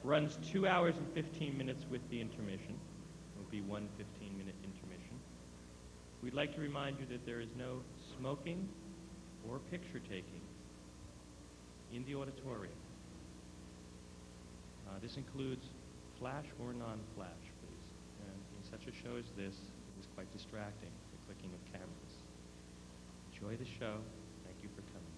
Runs 2 hours and 15 minutes with the intermission. It will be one 15-minute intermission. We'd like to remind you that there is no smoking or picture taking in the auditorium. This includes flash or non-flash, please. And in such a show as this, it is quite distracting, the clicking of cameras. Enjoy the show. Thank you for coming.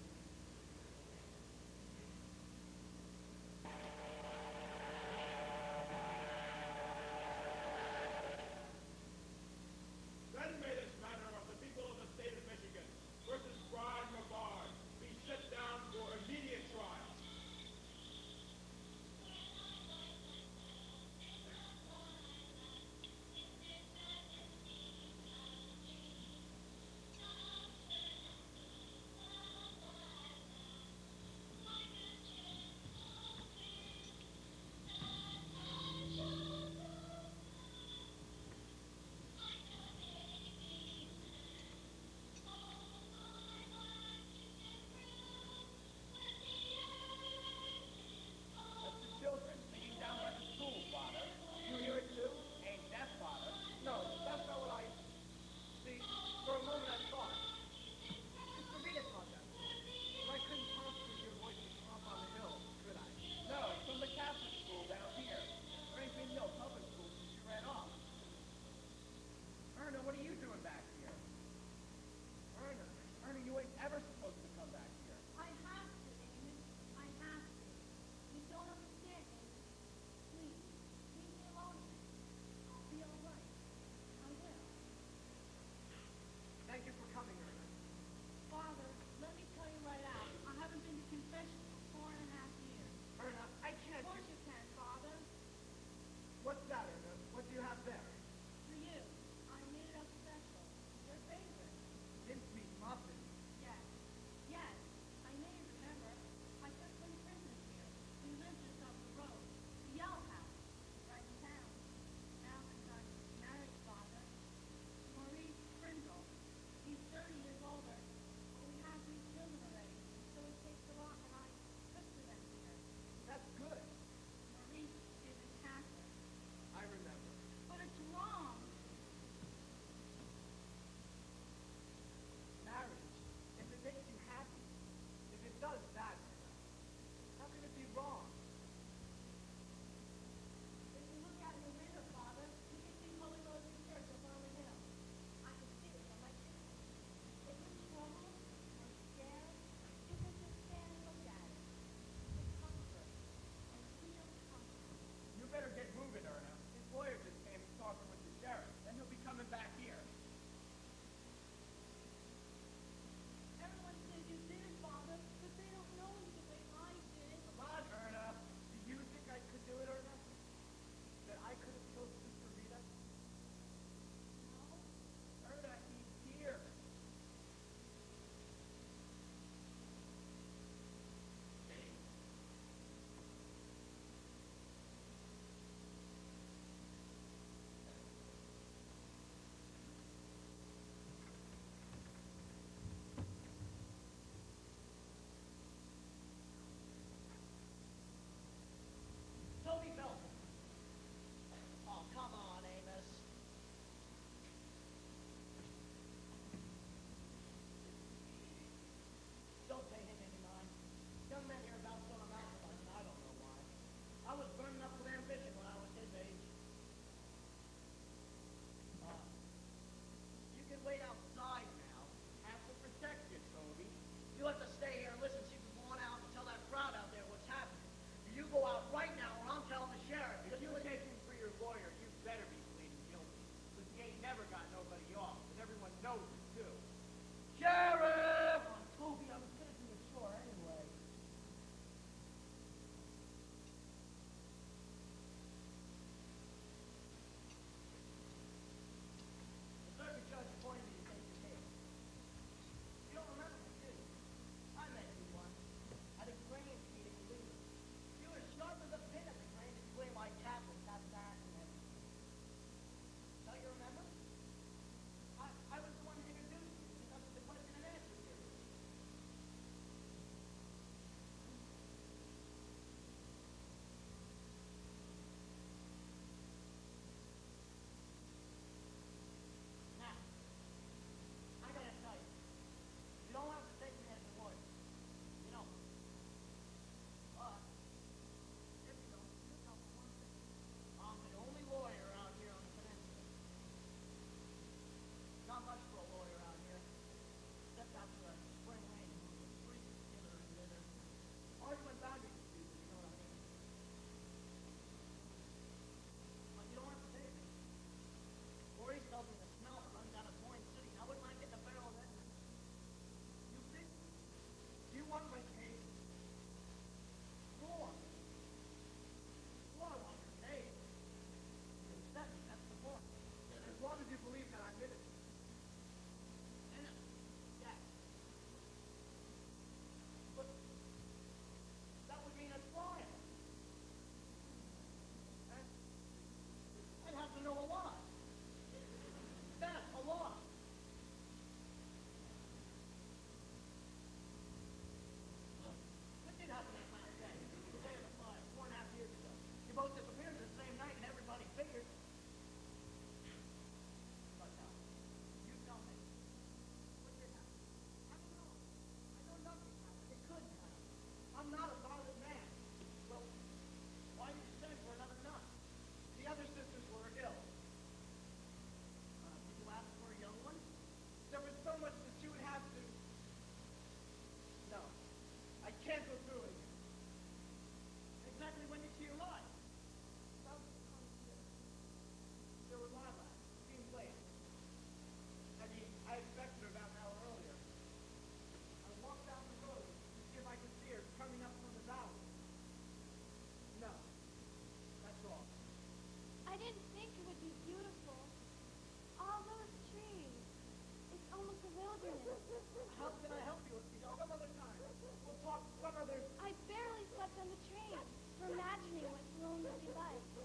Then may this matter of the people of the state of Michigan versus Brian McBard be set down for immediate trial.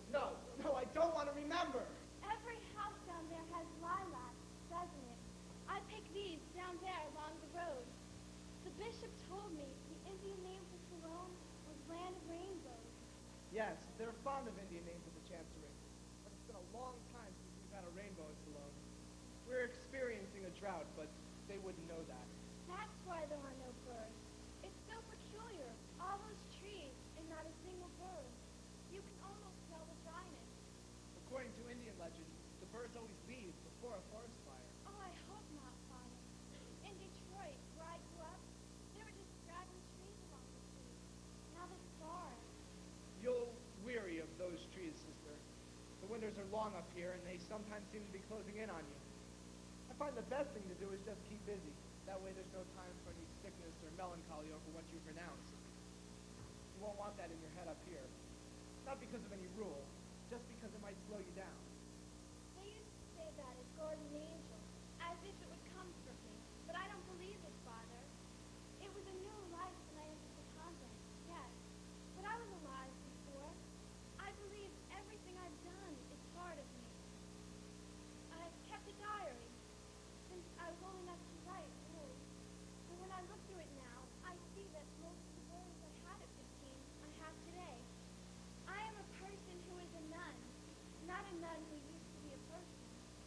No, no, I don't want to remember. Every house down there has lilacs, doesn't it? I picked these down there along the road. The bishop told me the Indian name for Salone was Land of Rainbows. Yes, they're fond of Indian names at the Chancery. But it's been a long time since we've had a rainbow at Salone. We're experiencing a drought, but they wouldn't know that. That's why there are no birds. It's so peculiar. All those trees and not a single bird. You can almost smell the dryness. According to Indian legend, the birds always leave before a forest fire. Oh, I hope not, Father. In Detroit, where I grew up, there were just straggling trees along the street. Now there's forests. You'll weary of those trees, sister. The winters are long up here, and they sometimes seem to be closing in on you. I find the best thing to do is just keep busy. That way there's no time for any sickness or melancholy over what you pronounce. You won't want that in your head up here. Not because of any rule, just because it might slow you down. They used to say that at Gordon Angel, as if it would comfort me. But I don't believe it, Father. It was a new life when I entered the convent, yes. But I was alive before. I believe everything I've done is part of me. I've kept a diary since I was old enough to write, really. And when I look through it now, I see that most of the worries I had at 15, I have today. I am a person who is a nun, not a nun who used to be a person.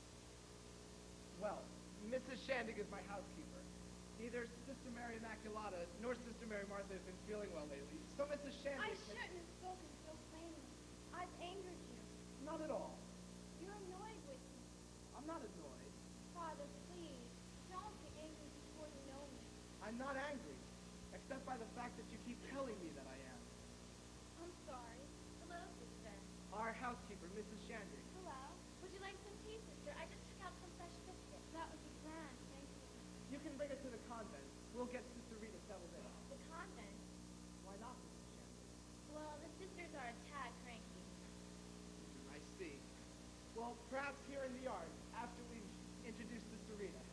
Well, Mrs. Shandig is my housekeeper. Neither Sister Mary Immaculata nor Sister Mary Martha have been feeling well lately. So Mrs. Shandig... I shouldn't have spoken so plainly. I've angered you. Not at all. You're annoyed with me. I'm not annoyed. Father, please, don't be angry before you know me. I'm not angry, except by the fact that you keep telling me that I am. I'm sorry. Hello, sister. Our housekeeper, Mrs. Shandig. Hello. Would you like some tea, sister? I just took out some fresh biscuits. That would be grand, thank you. You can bring it to the convent. We'll get Sister Rita settled in. The convent? Why not, Mrs. Shandig? Well, the sisters are a tad cranky. I see. Well, perhaps here in the yard, after we've introduced Sister Rita.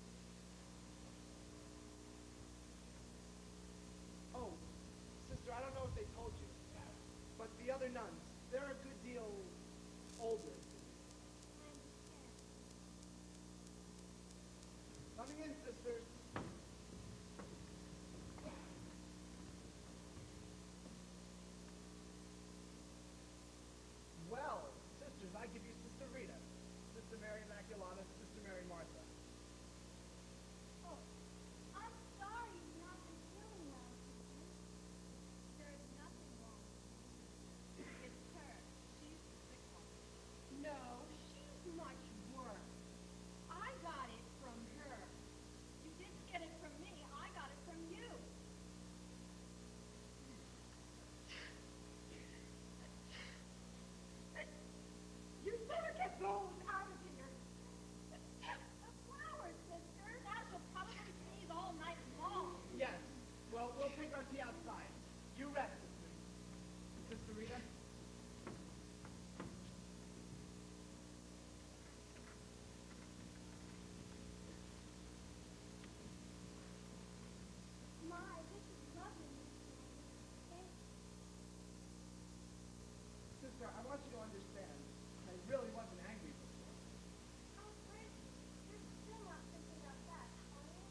Oh, sister, I don't know if they told you, but the other nuns, they're a good deal older. I understand. Coming in, sisters. Well, sisters, I give you Sister Rita, Sister Mary Immaculata, Sister Mary Martha. Oh, I'm sorry you've not been feeling well, sister. There is nothing wrong with me. It's her. She's the sick one. No, she's much worse. I got it from her. You didn't get it from me. I got it from you. You better get those out of here. The flowers, sister. That will probably sneeze all night long. Yes. Well, we'll take our tea outside. You rest, sisters. Sister Rita? My, this is lovely. Thank you. Sister, I want you to understand, I really wasn't angry before. Oh, Bridget, you're still not thinking about that, are you?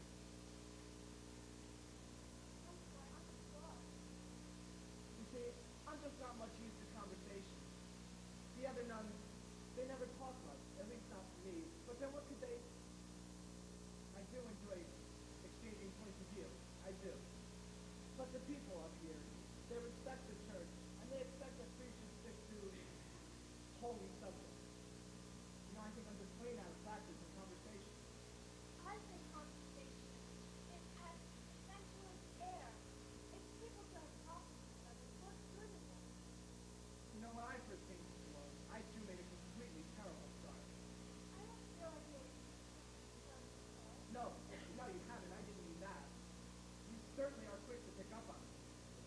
I'm sorry, I'm sorry. You see, I'm just not much used to conversation. The other nuns, they never talk much, at least not to me. But then what could they... I do enjoy exchanging points of view. I do. But the people up here, they respect the church, and they expect that preachers stick to holy subjects. You know, I think I'm just plain out of practice in conversation. I think conversation is as essential as air. If people don't talk to each other, what good is it? You know, when I first came to Salone, I too made a completely terrible start. I don't feel like it. No, no, you haven't. I didn't mean that. You certainly are quick to pick up on it.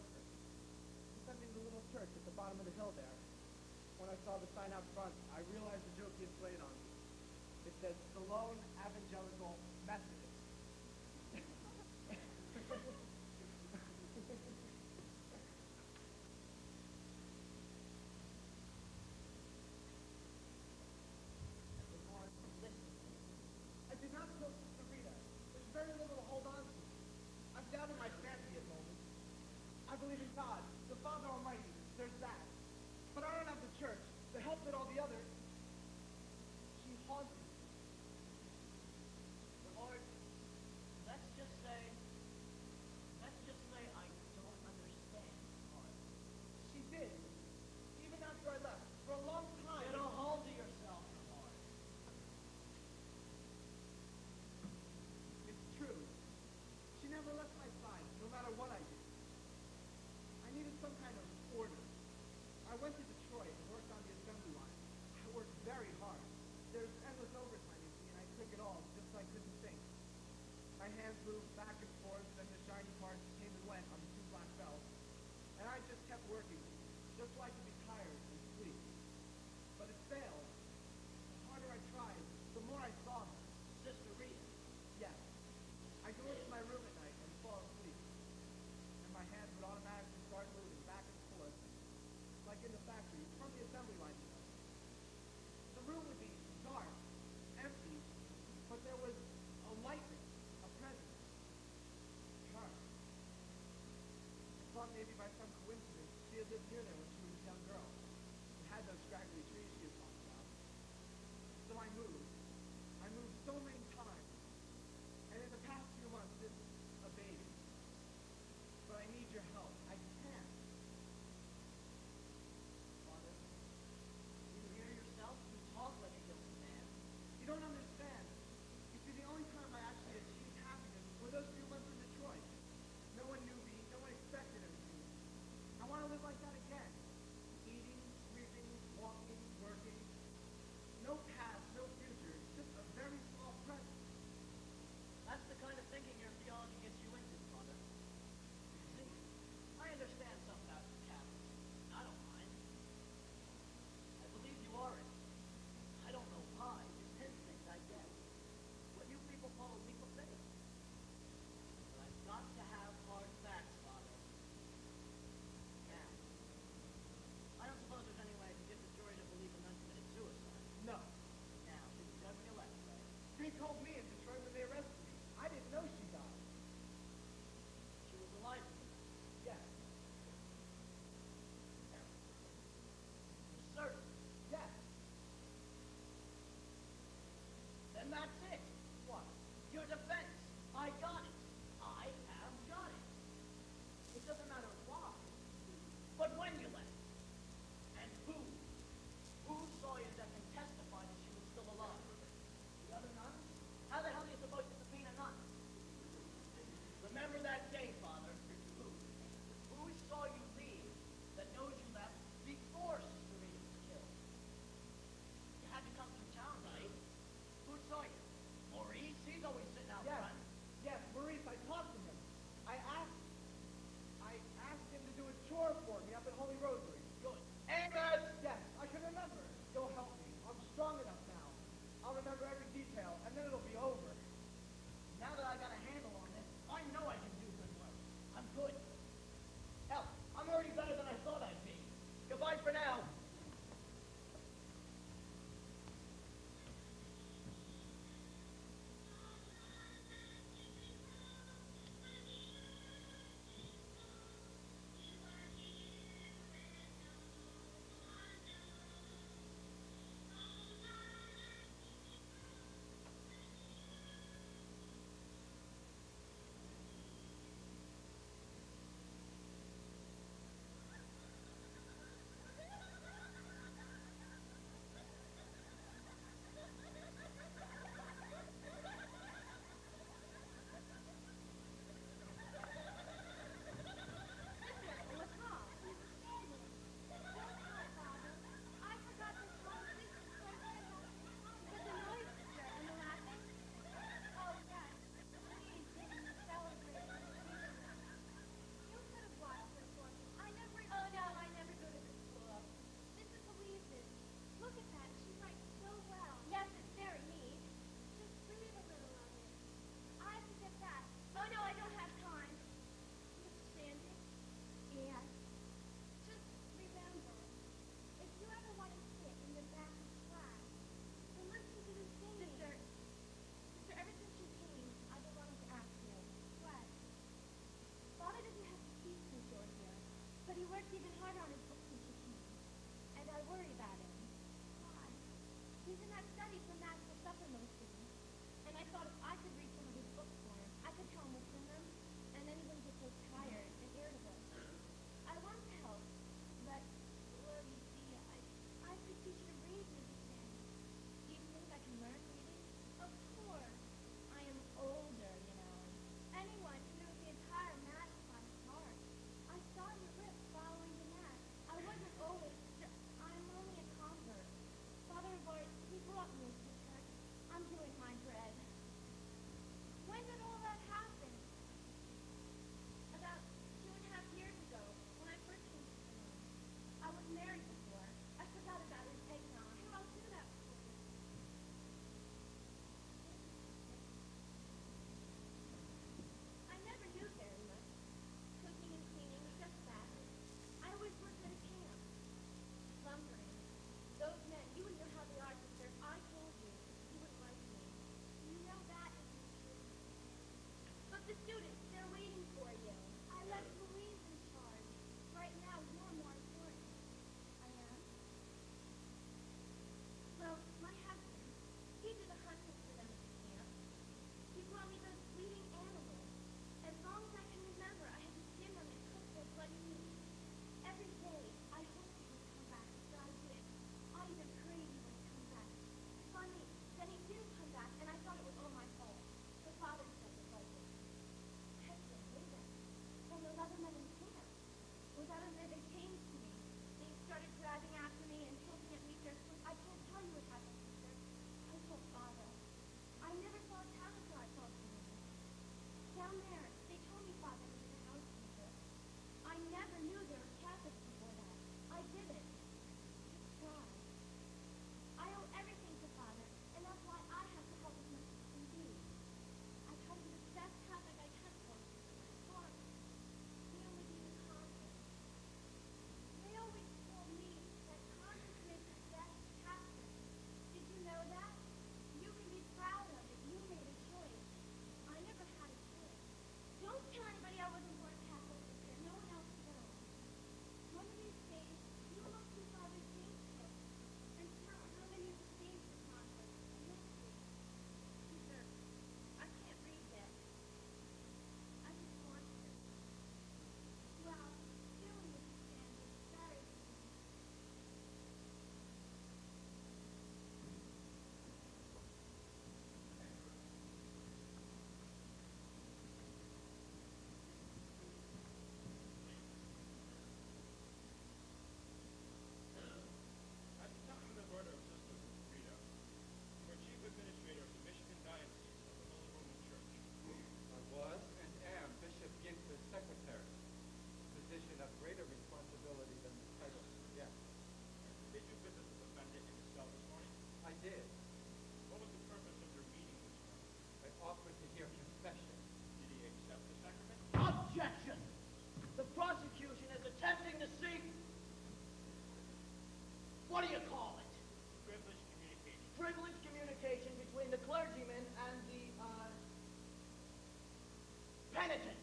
worker. He sent me to the little church at the bottom of the hill there. When I saw the sign out front, I realized the joke he had played on me. It said, Stallone Evangelical Methodist. I did not kill Sister Rita. There's very little to hold on to. I've doubted my sanity at moments. I believe in God, the Father Almighty. There's that. But I don't have the church, the help that all the others. She haunts me. Lord, let's just say I don't understand, Lord. She did. Even after I left. For a long time. Get a hold of yourself, Lord. It's true. She never left my side, no matter what I did. I needed some kind of order. I went to Detroit and worked on the assembly line. I worked very hard. There's endless overtime, you see, and I took it all, just so I couldn't think. My hands moved back and forth, then the shiny parts came and went on the two black belts. And I just kept working, just so I could be tired and sleep. But it failed. The harder I tried, the more I saw her. Sister Rita. Yes. I go into my room at night and fall asleep. And my hands would automatically start moving back and forth, like in the factory, from the assembly line. The room would be dark, empty, but there was a lightness, a presence. Her. I thought maybe by some coincidence she had lived near there when she was a young girl. It had those scraggly trees she had talked about. So I moved. I moved so many times. And in the past few months, this is a baby. But I need your help. I can't. Father, you hear yourself? You talk like a guilty man. You don't understand. You see, the only time I actually achieved happiness were those few months in Detroit. No one knew me. No one expected anything. I want to live like that again. Eating, sleeping, walking, working. No past, no future. Just a very small present. That's the kind of thinking your theology gets you into, Father. See, I understand some about the Catholics. I don't mind. I believe you are it. I don't know why. It's instinct, I guess. What you people call a leap of faith. But I've got to have hard facts, Father. Now, I don't suppose there's any way I can get the jury to believe the nun committed suicide. No. Now, did the judge elect, right? They told me in Detroit when they arrested me. I didn't know she died. She was alive. Yes. You're certain. Yes. Then that's it. What? Your defense. I got it. I have got it. It doesn't matter why. But when you left, and who saw you that can testify that she was still alive? The other nuns? How the hell are you supposed to subpoena none? Remember that day, Father. Who saw you leave that knows you left before Sister Rita was killed? You had to come through town, right? Who saw you? Maurice? He's always sitting out Yes. front. Yes, Maurice, I talked to him. I asked him to do a chore for me up at Holy Rosary. Good. Amos! Yes, I can remember. You'll help me. I'm strong enough now. I'll remember every detail, and then it'll be over. Now that I got a handle on this, I know I can do good work. I'm good. Hell, I'm already better than I thought I'd be. Goodbye for now. works even harder on his books since she came. And I worry about him. Why? He's in that study for math for supplemental students. And I thought if I could read some of his books for him, I could tell him what's in them, and then he wouldn't get so tired and irritable. I want to help, but, well, you see, I could teach you to read, Mrs. Sandy. Do you think I can learn reading? Of course. I am older, you know. Anyone who knows the entire math class hard. I saw your lips following the math. I wasn't always. I'm only a convert. Father Bart, he brought me into the church. I'm doing my bread. When did all that happen? About 2.5 years ago, when I first came to Vermont. I was married before. I forgot about his eggnog. Here, I'll do that for you. I never knew very much. Cooking and cleaning, just that. I always worked at a camp. Lumbering. Those men, you wouldn't know how they are, sister. If I told you, you wouldn't like me. You know that isn't true. But the students, they're waiting for you. I left Louise in charge. Right now, you're more important. I am? Well, my husband, he did the hunting for them at the camp. He brought me those bleeding animals. As long as I can remember, I had to skin them and cook their bloody meat. Every day, I hoped he would come back, but I did. I even prayed he would come back. Funny, then he didn't come back, and I thought it was all my fault. The father said it wasn't. Hector knew that. From those other men in camp. Without a minute, they came to me. They started driving after me and tilting at me just I can't tell you what happened, sister. I told father. I never saw a town until I saw community. Down there, they told me father was a housekeeper. I never knew there were Catholics before that. I didn't. Just try. I owe everything to father, and that's why I have to help as much as I can do. I try to be the best Catholic I can for you. Sorry. We only do the convent. They always told me that convent makes the best Catholic. Did you know that? You can be proud of it. You made a choice. I never had a choice. Don't tell anybody I wasn't born Catholic, sister. No one else knows. One of these days, you will look through Father's Saints book and count how many of the saints were Catholic. And you'll see. Sister, I can't read yet. I just want to. Well, doing this stand is very easy. At the time of the murder of Sister Rita, you were chief administrator of the Michigan Diocese of the Holy Roman Church. I was and am Bishop Ginter's secretary, a position of greater responsibility than the title suggests. Did you visit the defendant in his cell this morning? I did. What was the purpose of your meeting this morning? I offered to hear confession. Did he accept the sacrament? Objection! The prosecution is attempting to seek. What do you call it? Privileged communication. Privileged communication between the clergyman and the, penitent.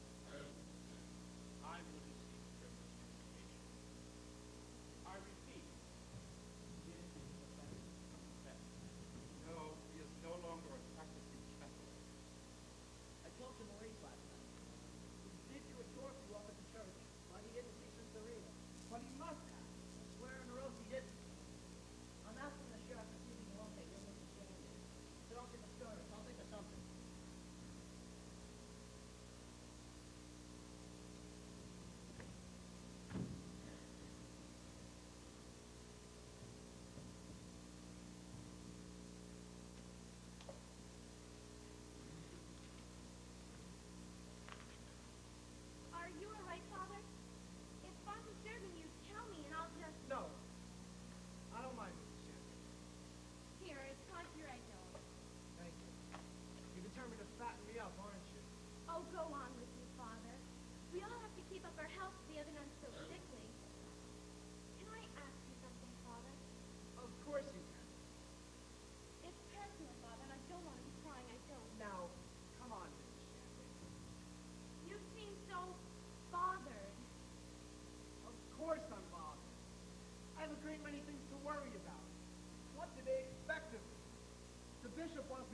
I wouldn't seek privileged communication. I repeat, did the defendant confess? No, he is no longer a practicing Catholic. I talked to Maurice last night. He did do a tour for you up at the church, but he didn't see Sister Rita. But he must have. I swear on the oath he didn't. I'm asking the sheriff to see if he can locate him with the stand is. So don't get discouraged. I'll think of something.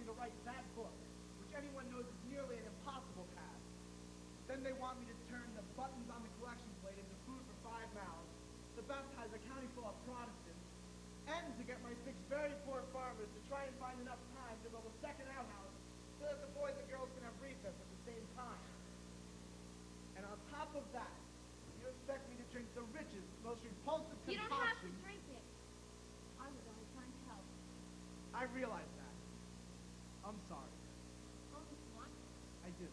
me to write that book, which anyone knows is nearly an impossible task. Then they want me to turn the buttons on the collection plate into food for 5 mouths, to baptize a county full of Protestants, and to get my 6 very poor farmers to try and find enough time to build a second outhouse so that the boys and girls can have recess at the same time. And on top of that, you expect me to drink the richest, most repulsive concoction... You don't have to drink it. I was only trying to help. I realize that. I'm sorry. Oh, you want? I do.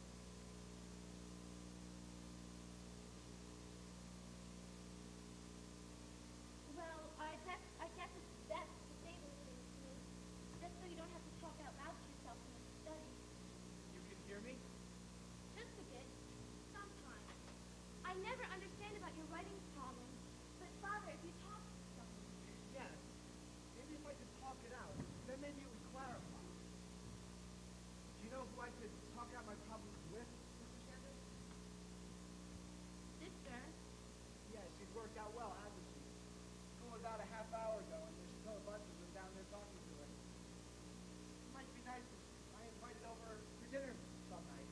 Well, I guess it's best to say those things to me. Just so you don't have to talk out loud to yourself when you study. You can hear me? Just a bit. Sometimes. I never understand about your writing problems. But, Father, if you talk to someone... Yes. Maybe if I could talk it out, then maybe it would clarify. Do you know who I could talk out my problems with, Mr. Sanders? Sister, Yeah, she's worked out well, hasn't she? School about a half hour ago, and there's still a bunch of them down there talking to her. Might be nice if I invited over for dinner some night.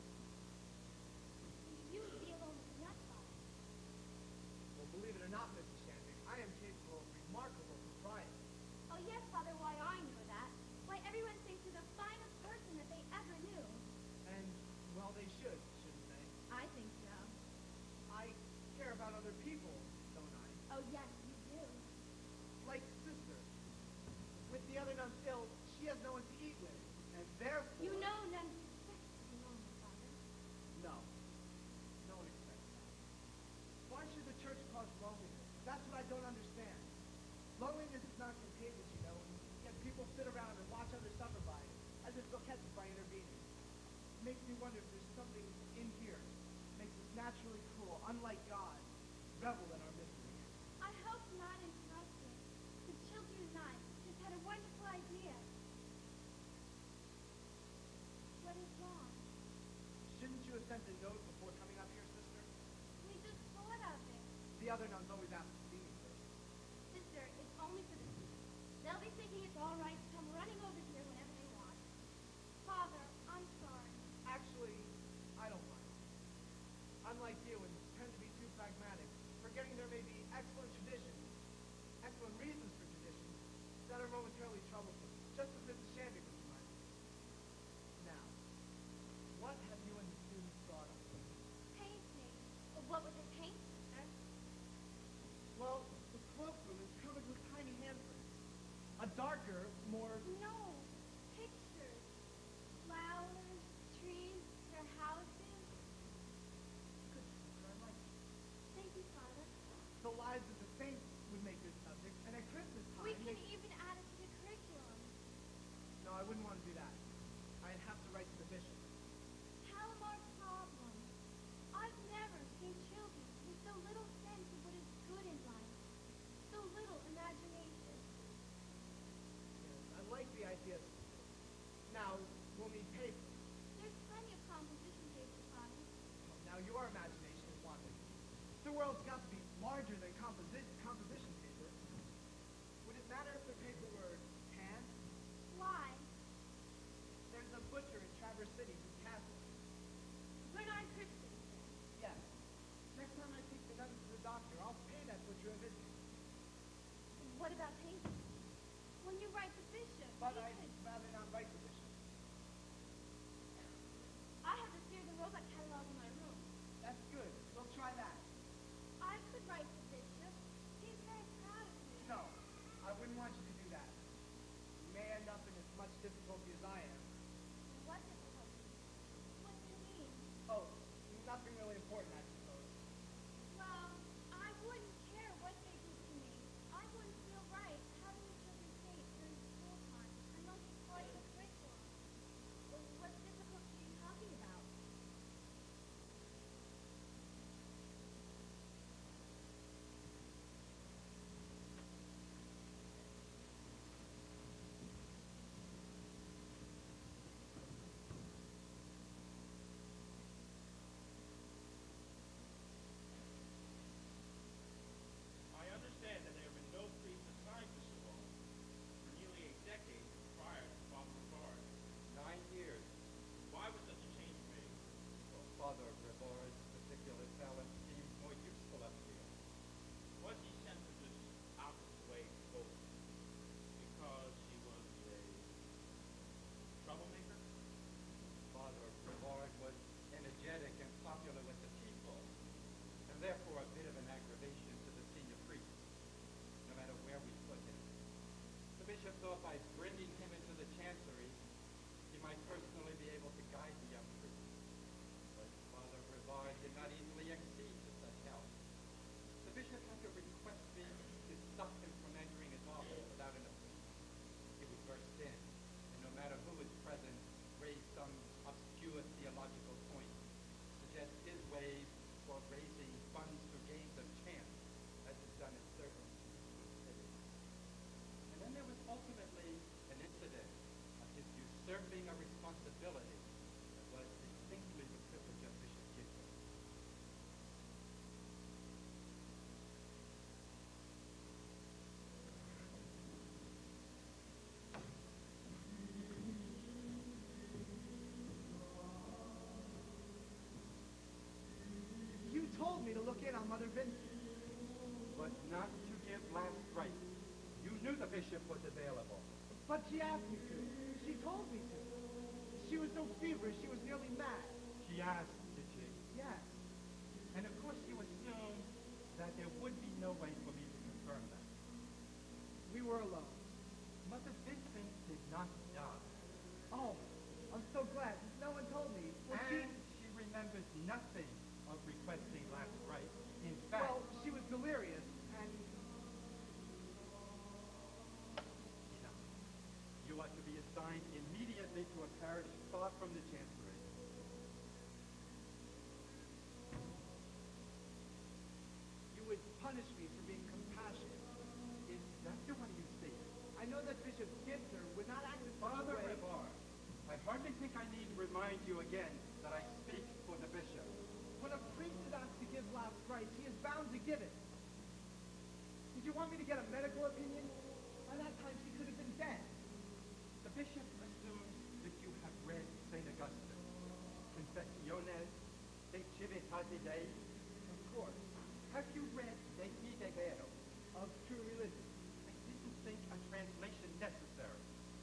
you would be alone with nut, Father. Well, believe it or not, Mrs. Shandrick, I am capable of remarkable propriety. Oh, yes, Father, why I know that. Why everyone thinks you're the finest person that they ever knew. And, well, they should, shouldn't they? I think so. I care about other people, don't I? Oh, yes, you do. Like sister. With the other nuns ill, she has no one to eat with, and therefore... You know none expect to be lonely, Father. No. No one expects that. Why should the church cause loneliness? That's what I don't understand. Loneliness is not contagious, you know, and yet people sit around and watch others suffer by it, as if they'll catch it by intervening. It makes me wonder if there's something in here that makes us naturally cruel, unlike God, revel in our misery. I hope not interrupted. The children and I just had a wonderful idea. What is wrong? Shouldn't you have sent a note before coming up here, sister? We just thought of it. The other nuns always ask to see me first. Sister, it's only for the students. They'll be thinking it's all right to come running over here whenever they want. Father, I'm sorry. Actually, I don't mind. Unlike you, and tend to be too pragmatic, forgetting there may be excellent traditions, excellent reasons for traditions, that are momentarily troublesome, just as Mrs. Shandrick was reminding me. Now, what have you and the students thought of? Painting. What would they paint, sister? Well, the cloakroom is covered with tiny handprints. A darker, more... No. Pictures. Flowers, trees, their houses. Good, sister, I like it. Thank you, Father. The lives of the saints would make good subjects, and at Christmas time... We can even add it to the curriculum. No, I wouldn't want to do that. I'd have to write to the bishop. Tell them our problem. I've never seen children with so little sense of what is good in life. So little imagination. Yes, I like the idea. Now, we'll need paper. There's plenty of composition paper, Father. Now, your imagination is wanting. The world's got to be larger than composition paper. Would it matter if the paper were tan? Why? There's a butcher in Traverse City who's Catholic. Bernard Crispin. Yes. Next time I take the nuns to the doctor, I'll pay that butcher a visit. What about painting? When you write the bishop, But he I'd could... rather not write the bishop. I have the Sears and Roebuck catalog in my room. That's good. We'll try that. I could write the bishop. He's very proud of me. No, I wouldn't want you to do that. You may end up in as much difficulty as I am. What difficulty? What do you mean? Oh, But she asked me to. She told me to. She was so feverish, she was nearly mad. She asked, did she? Yes. And of course you assumed that there would be no way for me to confirm that. We were alone. Mother Vincent did not die. Oh, I'm so glad. No one told me. Well, And she remembers nothing of requesting last rites. In fact, she was delirious, and enough. You are to be assigned immediately to a parish far from the chancery. you would punish me for being compassionate. Is that the way you see it? I know that Bishop Ginter would not act in such a Father way. Rivard, I hardly think I need remind you again that I speak for the bishop. When a priest is asked to give last rites, he is bound to give it. Did you want me to get a medical opinion? By that time, she could have been dead. The bishop assumes that you have read St. Augustine, Confessiones de Civitate Dei. Of course. Have you read De Fide Vero? Of true religion. I didn't think a translation necessary.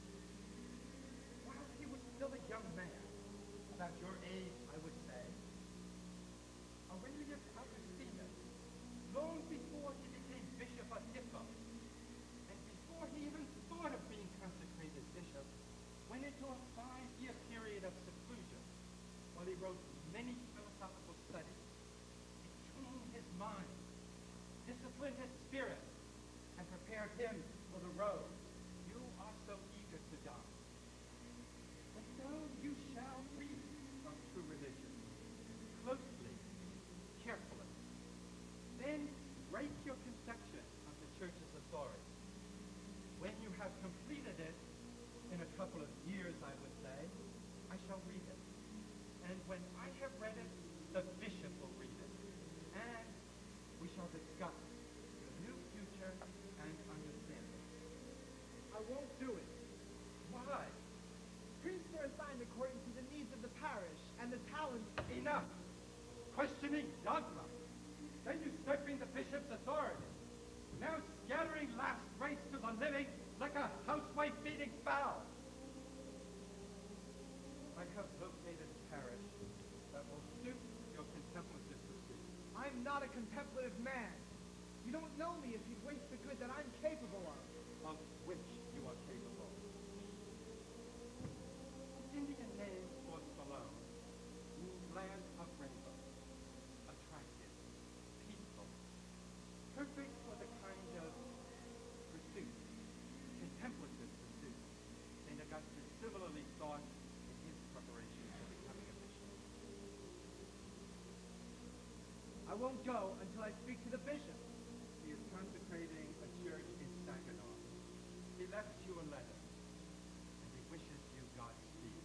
While he was still a young man, about your age, I would say, Aurelius Augustinus, long before he became Bishop of Hippo, and before he even thought of being consecrated bishop, went into a 5-year period of seclusion while he wrote many philosophical studies. It tuned his mind, disciplined his spirit, and prepared him for the road you are so eager to die. But now you shall read of true religion closely, carefully. Then write your conception of the Church's authority. When you have completed it, in a couple of years, I would say, I shall read it. And when I have read it, the bishop will read it. And we shall discuss your new future and understanding. I won't do it. Why? Priests are assigned according to the needs of the parish and the talents. Enough! Questioning dogma. Then usurping the bishop's authority. Now scattering last rites to the living like a housewife feeding fowl. I have located a parish that will suit your contemplative pursuits. I'm not a contemplative man. You don't know me if you waste the good that I'm capable of. Of which you are capable. The Indian name for Salome means land of rainbows, attractive, peaceful, perfect for the kind of pursuit, contemplative pursuit, St. Augustine similarly thought in his preparation for becoming a bishop. I won't go until I speak to the bishop. He is consecrating a church in Saginaw. He left you a letter, and he wishes you Godspeed.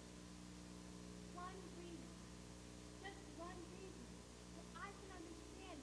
One reason. Just one reason. So I can understand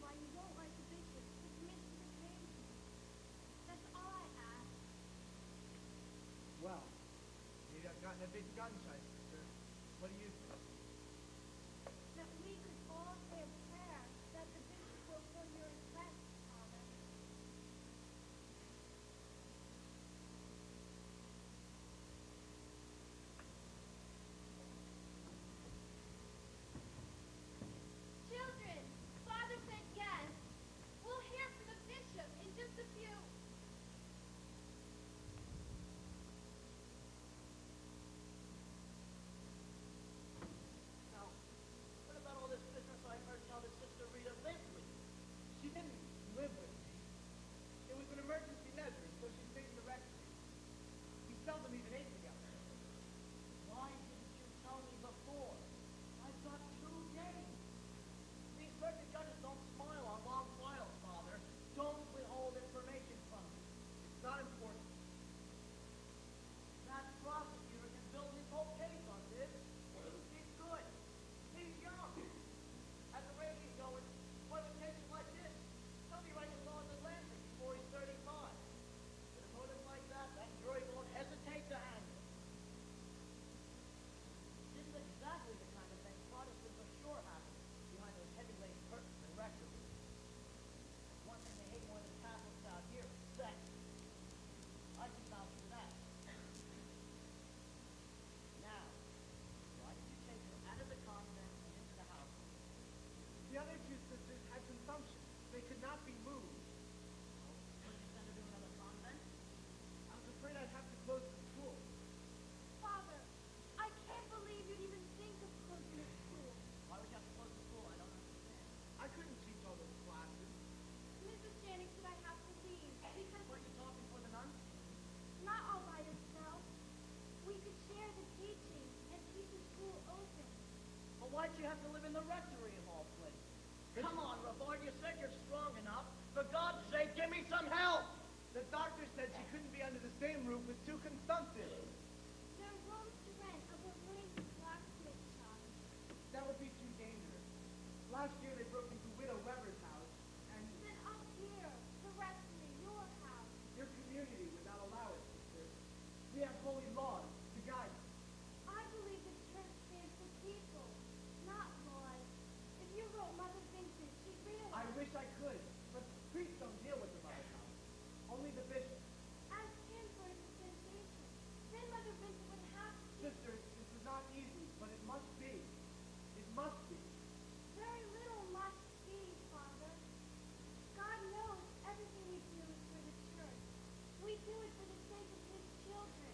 same roof with two consumptives. There are rooms to rent up a wing locksmith shop. That would be too dangerous. Last year they broke into Widow Weber's house, and Then up here, the rest of your house. your community would not allow it, sister. We have holy laws to guide us. I believe the church stands for people, not laws. If you wrote Mother Vincent, she'd realize. I wish I could, but priests don't deal with the Mother House. Only the bishop. Ask him for his dispensation. Then Mother Vincent would have to. Sisters, this is not easy, but it must be. It must be. Very little must be, Father. God knows everything we do is for the church. We do it for the sake of his children.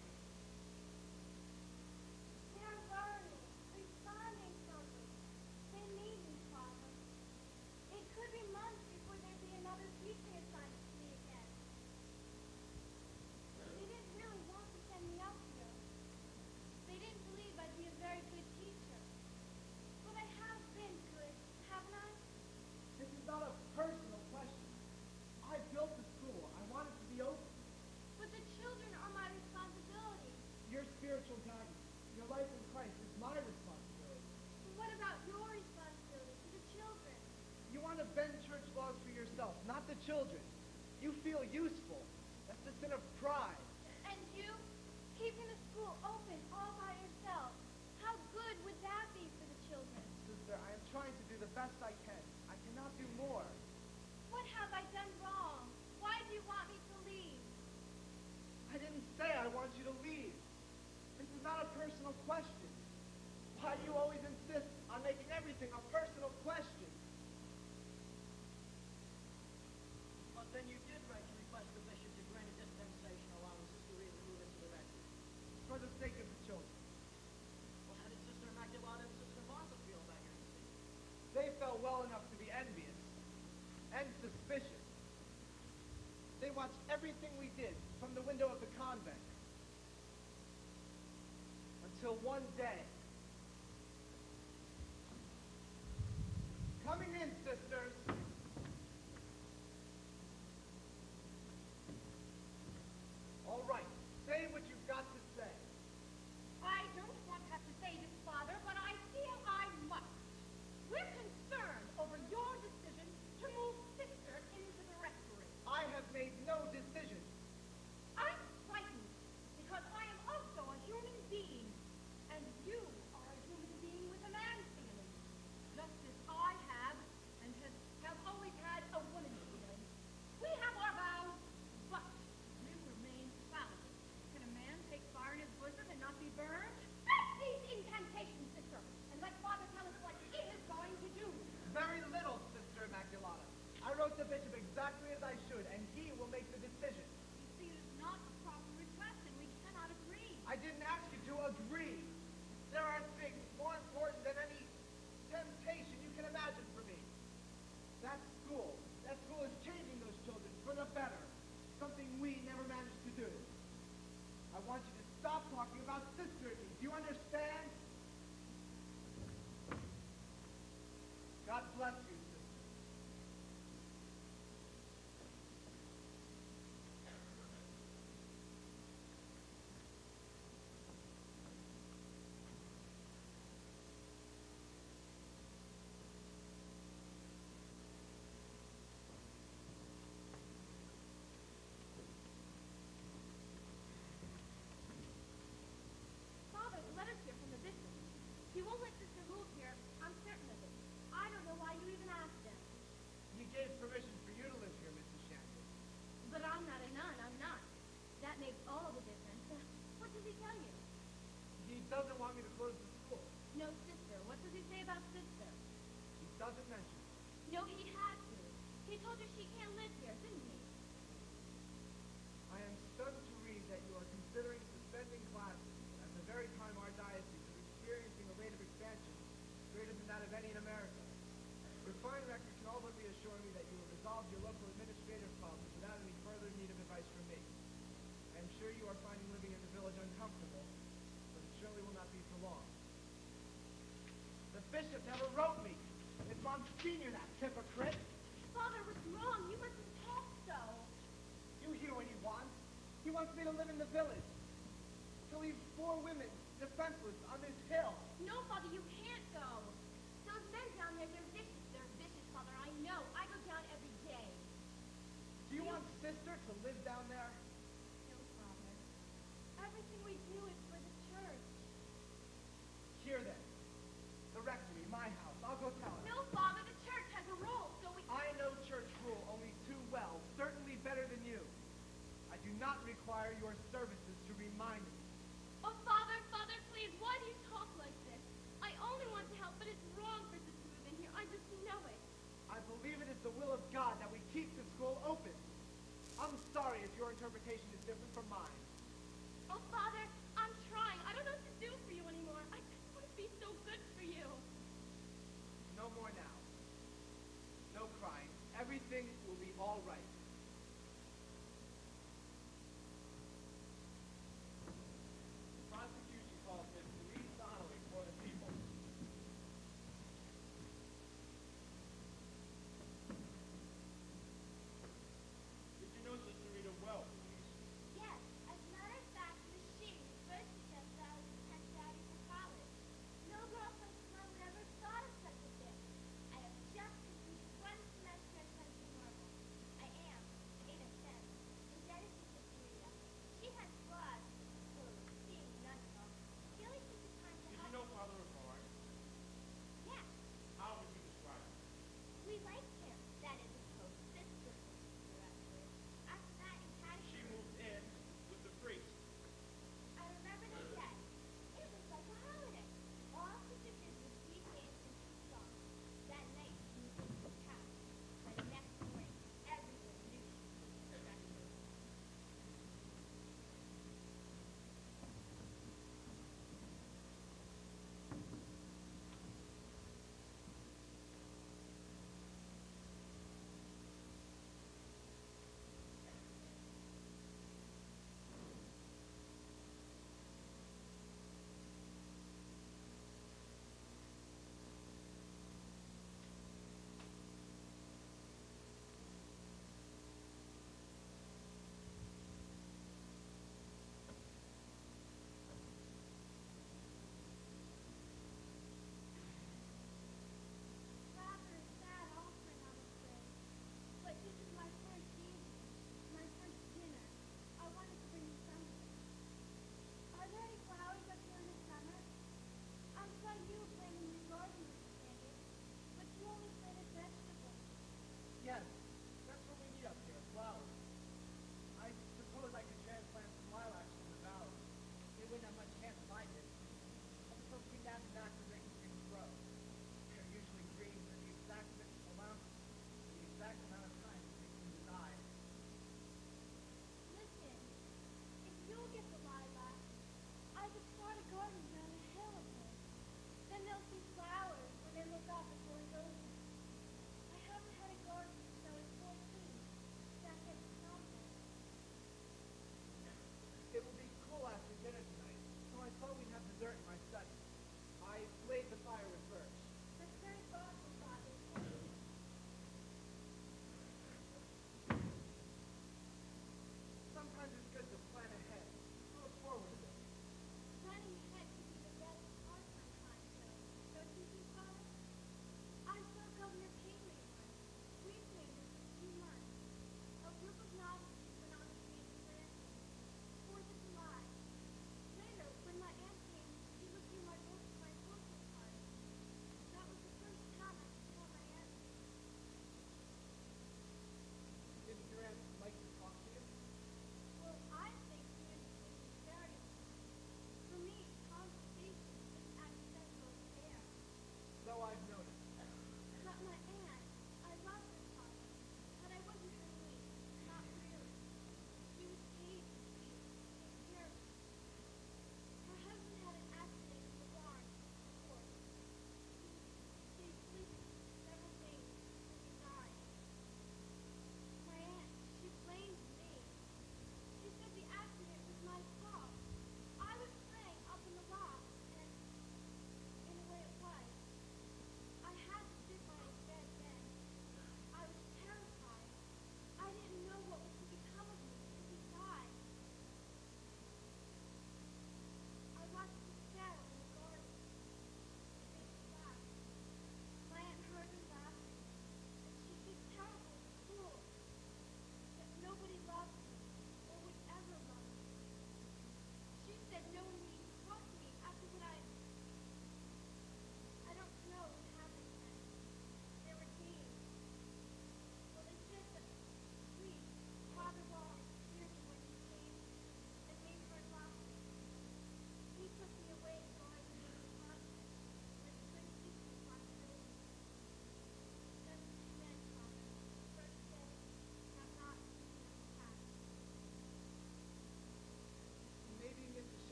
They are learning, responding something. They need me, Father. It could be months before there'd be another teaching assignment to me again. They didn't really want to send me up here. They didn't believe I'd be a very good teacher. But I have been good, haven't I? This is not a personal question. I built the school. I want it to be open. But the children are my responsibility. Your spiritual guidance, your life in Christ is my responsibility. But what about your responsibility to the children? You want to bend church laws for yourself, not the children. You feel useful. That's the sin of pride. And you, keeping the school open all by yourself. How good would that be for the children? Sister, I am trying to do the best I can. I cannot do more. What have I done wrong? Why do you want me to leave? I didn't say I want you to leave. This is not a personal question. Why do you always insist on making everything a personal question? But then you did write to request the bishop to grant a dispensation allowing Sister Rita to move into the rectory. For the sake of the children. Well, how did Sister Immaculata and Sister Martha feel about your decision? They felt well enough to be envious and suspicious. They watched everything we did from the window of the convent. Until one day. Coming in, sisters. All right, say what you've got to say. I don't want to have to say this, Father, but I feel I must. We're concerned over your decision to move Sister into the rectory. I have made no decision. I'm frightened because I am also a human being, and you are a human being with a man's feeling, just as I have and have always had a woman's feeling. We have our vows, but we remain fallible. Can a man take fire in his bosom and not be burned? Stop these incantations, sister, and let Father tell us what he is going to do. Very little, Sister Immaculata. I wrote the bishop exactly as I should, and he will make the decision. You see, it is not a proper request, and we cannot agree. I didn't ask you to agree. There are things more important than any temptation you can imagine for me. That school is changing those children for the better. Something we never managed to do. I want you to stop talking about sister. Do you understand? God bless you, sister. Father, the letter's here from the bishop. He won't let Sister move here. I'm certain of it. I don't know why you even asked him. He gave permission for you to live here, Mrs. Shannon. But I'm not a nun. I'm not. That makes all the difference. What does he tell you? He doesn't want me to close the school. No, sister. What does he say about sister? He doesn't mention it. No, he had to. He told her she can't live here, didn't he? I am stunned to read that you are considering suspending classes at the very time our diocese is experiencing a rate of expansion greater than that of any in America. Your fine record can all but reassure me that you will resolve your local administrative problems without any further need of advice from me. I am sure you are finding living in the village uncomfortable, but it surely will not be for long. The bishop never wrote me. It's Monsignor, that hypocrite. Father was wrong. You mustn't talk so. You hear what he wants. He wants me me to live in the village? To leave 4 women defenseless on this hill? No, Father, you can't go. Those men down there, they're vicious. They're vicious, Father. I know. I go down every day. Do you want sister to live down there? No, Father. Everything we do is for the church. Here then. The rectory, my house. I'll go tell her. No, Father, the church has a rule, so we... I know church rule only too well, certainly better than you. I do not require your services to remind me. Oh, Father, Father, please, why do you talk like this? I only want to help, but it's wrong for us to move in here. I just know it. I believe it is the will of God that we keep the school open. I'm sorry if your interpretation is different from mine. Oh, Father, I'm trying. I don't know what to do for you anymore. I just want to be so good for you. No more now. No crying. Everything will be all right. The prosecution calls Miss Louise Donnelly before the people.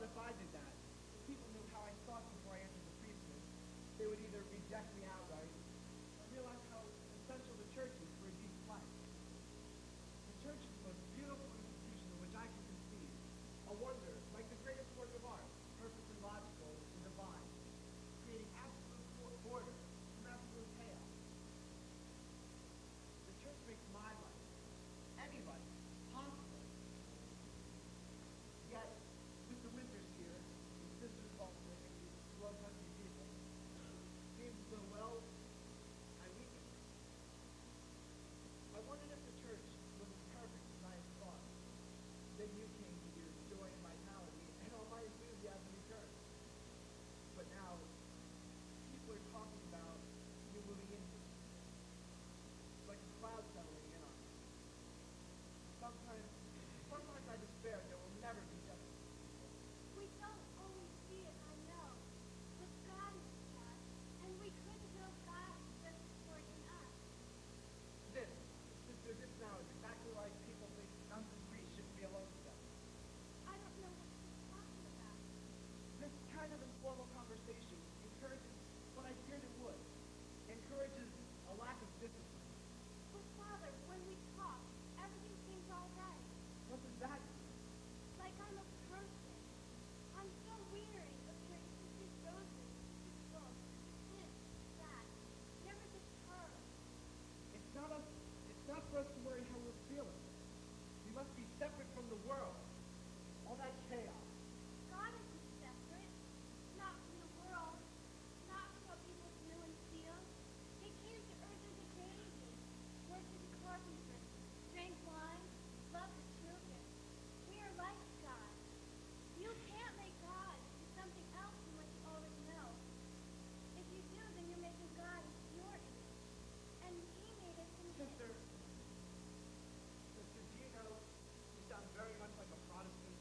thought if I did that, if people knew how I thought before I entered the priesthood, they would either reject me outright or realize how essential the church is for a decent life. The church is the most beautiful institution in which I can conceive. A wonder, like the greatest work of art, perfectly logical and divine, creating absolute order from absolute chaos. The church makes my life, anybody, possible. Yet, with the winters here, and sisters faltering and these slow country people, seems as though, well, I weaken. I wondered if the church was as perfect as I had thought. Then you came to your joy and vitality, and all my enthusiasm returned. But now, people are talking about you moving into it. It's like a cloud settling in on me. Sometimes I despair there will never be justice. We don't always see it, I know. But God is God, and we couldn't know God just supporting us. This now is exactly why people think nuns and priests shouldn't be alone together. I don't know what you're talking about. This kind of informal conversation encourages what I feared it would. Encourages a lack of discipline. But Father, when we talk, everything seems all right. What does that mean? Like I'm a person. I'm so weary of hearing sisters' roses, sisters' books, this, that. Never just her. It's not for us to worry how we're feeling. We must be separate from the world. All that chaos. God isn't separate. Not from the world. Not from what people do and feel. He came to earth as a baby. Worked as a carpenter. Drank wine. Loved the children. We are like God. You can't make God into something else than what you already know. If you do, then you're making God into your image. And He made us in His. Sister, do you know you sound very much like a Protestant?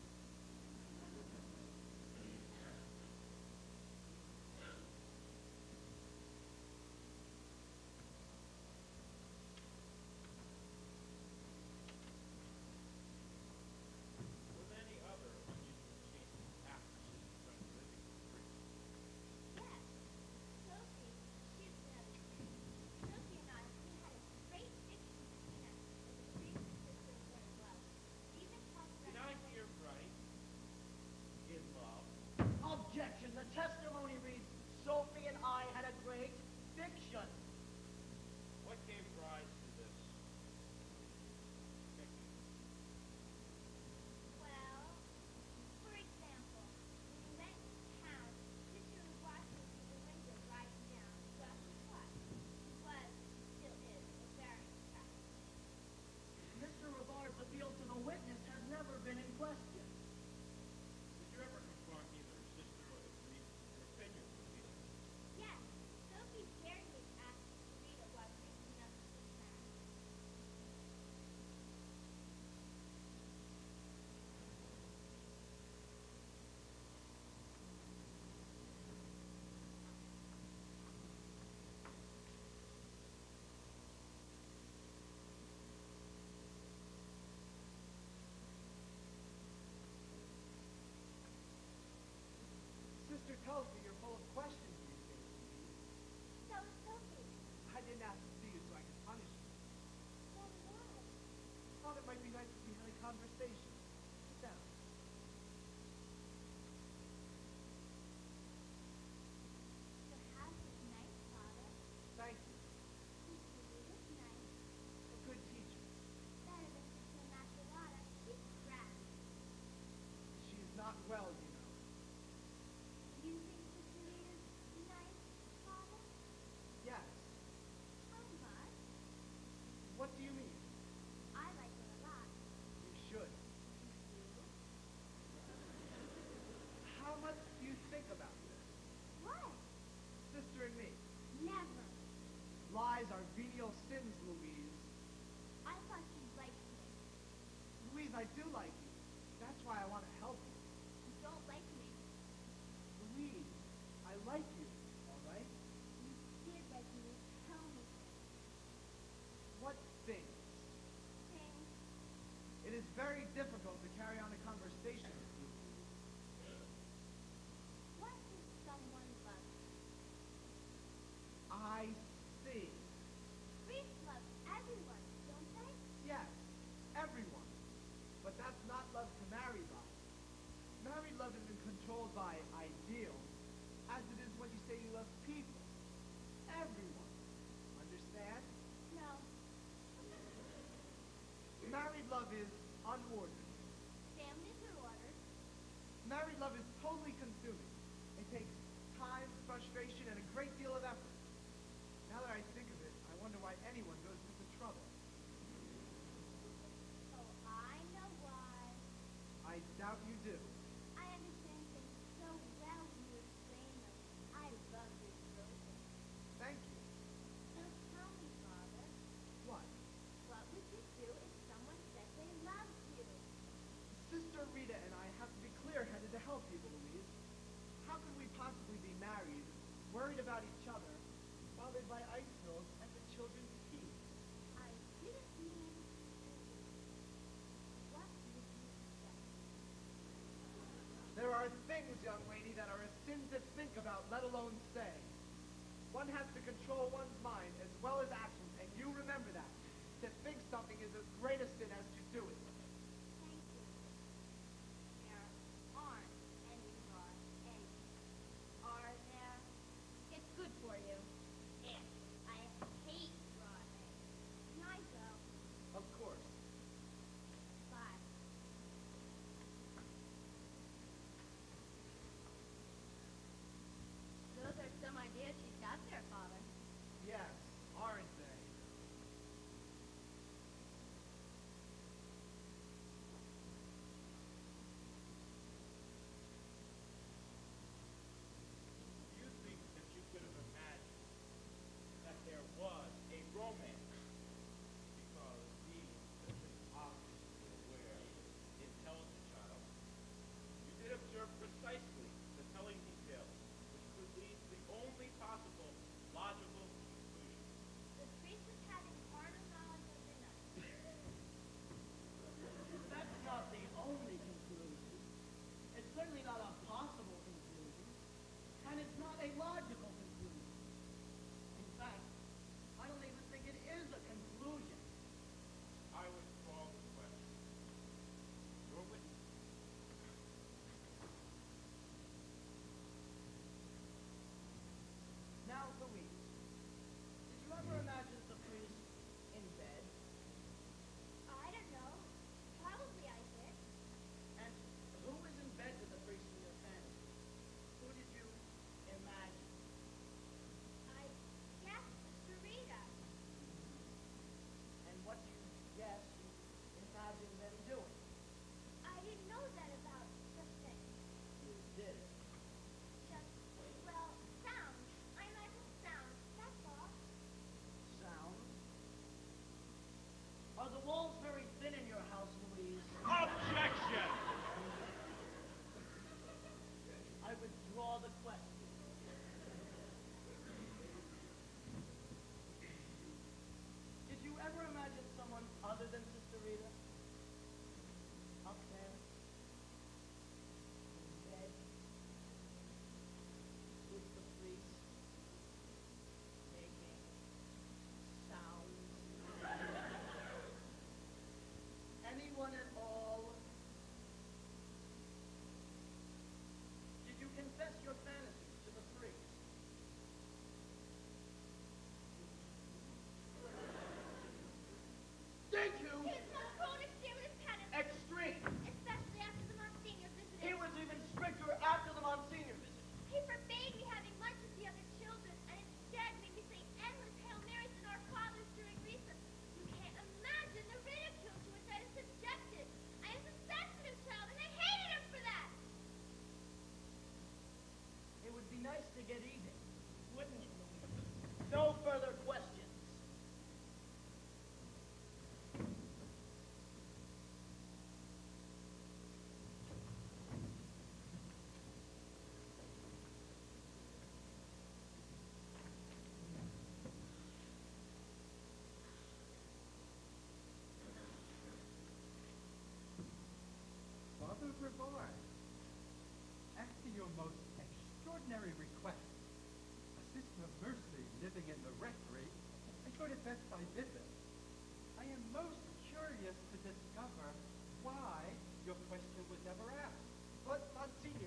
Was any other unusual changes after Sister started living with the priest? Yes. Sophie, she's another thing. Sophie and I, we had a great fiction between us as a priest and sister in one love. We even talked Did about I hear right? In love? Objection. The testimony reads, Sophie and I had a great fiction. What gave rise to this fiction? Well, for example, when we went to town, Sister would watch me through the window writing down what he was. He was, still is, a very attractive man. Mr. Rivard's appeal to the witness has never been in question. Did you ever confront either sister or the priest with your opinions of these things? Yes, Sophie dared me to ask Rita while preaching us this mass. Sister tells me you're full of questions these days. So is Sophie. I didn't ask to see you so I could punish you. Then what? Thought it might be nice if we had a conversation. Sit down. The house is nice, Father. Thank you. Sister Rita's nice. A good teacher. Better than Sister Immaculata. She's crass. She is not well, you know. You think Sister Rita's nice, Father? Yes. How much? What do you mean? I like her a lot. You should. You? How much do you think about this? What? Sister and me. Never. Lies are venial sins, Louise. I thought you liked me. Louise, I do like you. That's why I want to help you. You don't like me. Louise, I like you, all right? You did like me. Tell me What things? things. It is very difficult to carry on a conversation with you, Louise. love isn't controlled by ideals, as it is when you say you love people. Everyone. Understand? No. Married love is unordered. Families are ordered. Married love is totally consuming. It takes time, frustration, and a great deal of effort. Now that I think of it, I wonder why anyone goes through the trouble. Oh, I know why. I doubt you do. I understand things so well when you explain them. I love your children. Thank you. So tell me, Father, What? what would you do if someone said they loved you? Sister Rita and I have to be clear-headed to help people, Louise. How could we possibly be married, worried about each other, bothered by ice pills and the children's teeth? I didn't mean to. What would you say? There are things, young lady, that are a sin to think about, let alone say. One has to control one's mind as well as actions, and you remember that. To think something is as great a sin as to do it. Thank you. There aren't any raw eggs. Are there? It's good for you. If I hate raw eggs. Can I go? Of course. Bye. Those are some ideas she's got there, Father. Yes, aren't they? Do you think that you could have imagined that there was a romance? Because being such an obviously aware, intelligent child, you did observe precisely the telling details which could lead to the only possible logical conclusion. The priest is having carnal knowledge of the night. That's not the only conclusion. It's certainly not a possible conclusion. And it's not a logical conclusion. In fact, I don't even think it is a conclusion. I withdraw the question. Your witness. Now, Louise, did you ever imagine the priest in bed? I don't know. Probably I did. And who was in bed with the priest in your fantasy? Who did you imagine? I guess Sister Rita. And what do you guess you imagined them doing? I didn't know that about the thing. You did. Just, well, sounds. I imagine sounds. That's all. Sounds? Are the walls very thin in your house, Louise? Objection! I withdraw the question. Did you ever imagine someone other than Sister Rita? Up there? In bed? With the priest? Making sounds? Anyone at all? Did you confess your fantasies to the priest? Thank you! He's not going to stay with his penance, Extreme! especially after the Monsignor visited. He was even stricter after the Monsignor visit. He forbade me having lunch with the other children and instead made me say endless Hail Marys and Our Fathers during recess. You can't imagine the ridicule to which I was subjected. I was a sensitive child and I hated him for that. It would be nice to get even, wouldn't it, Louise? No further questions. Father Brevard, after your most extraordinary request, a sister of mercy living in the rectory, I thought it best I visit. I am most curious to discover why your question was ever asked. But, Monsignor,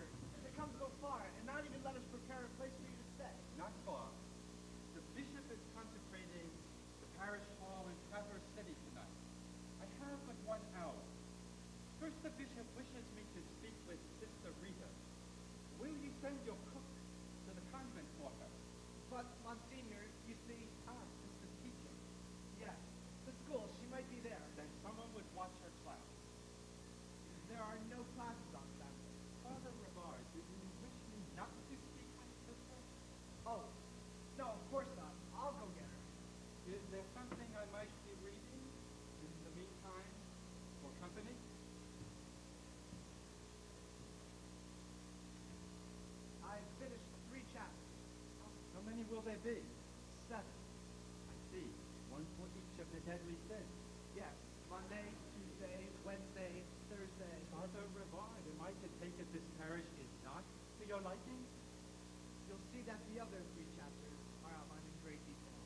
will there be? 7. I see. One for each of the deadly sins. Yes, Monday, Tuesday, Wednesday, Thursday. Father Revive, am I to take it this parish is not to your liking? You'll see that the other 3 chapters are outlined in great detail.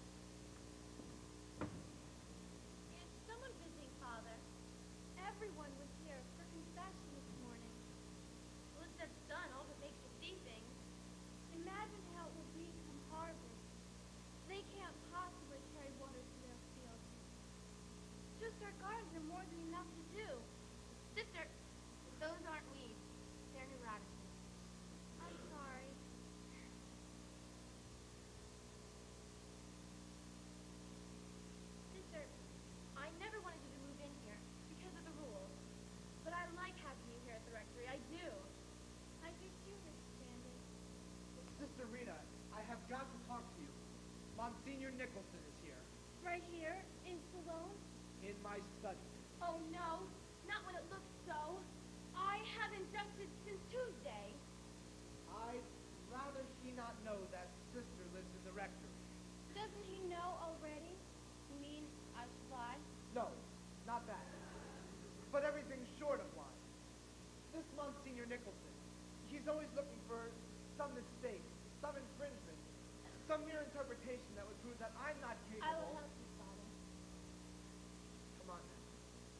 Is someone visiting, Father? Everyone was here for confession this morning. Well, if that's done, all that makes you see things. Imagine how it will be come harvest. They can't possibly carry water to their fields. Just our gardens are more than enough to do. Sister, those aren't weeds. They're new radishes. I'm sorry. Sister, I never wanted you to move in here because of the rules. But I like having you here at the rectory. I do. I do too, Mrs. Sanders. Sister Rita, I have got to talk to you. Monsignor Nicholson is here, Right here in Salone? in my study. Oh no, not when it looks so. I haven't dusted since Tuesday. I'd rather he not know that sister lives in the rectory. Doesn't he know already? You mean I should lie? No, not that. But everything's short of lying. This Monsignor Nicholson, he's always looking for some mistake, some infringement, some mere interpretation that would prove that I'm not I will capable. help you, Father. Come on then.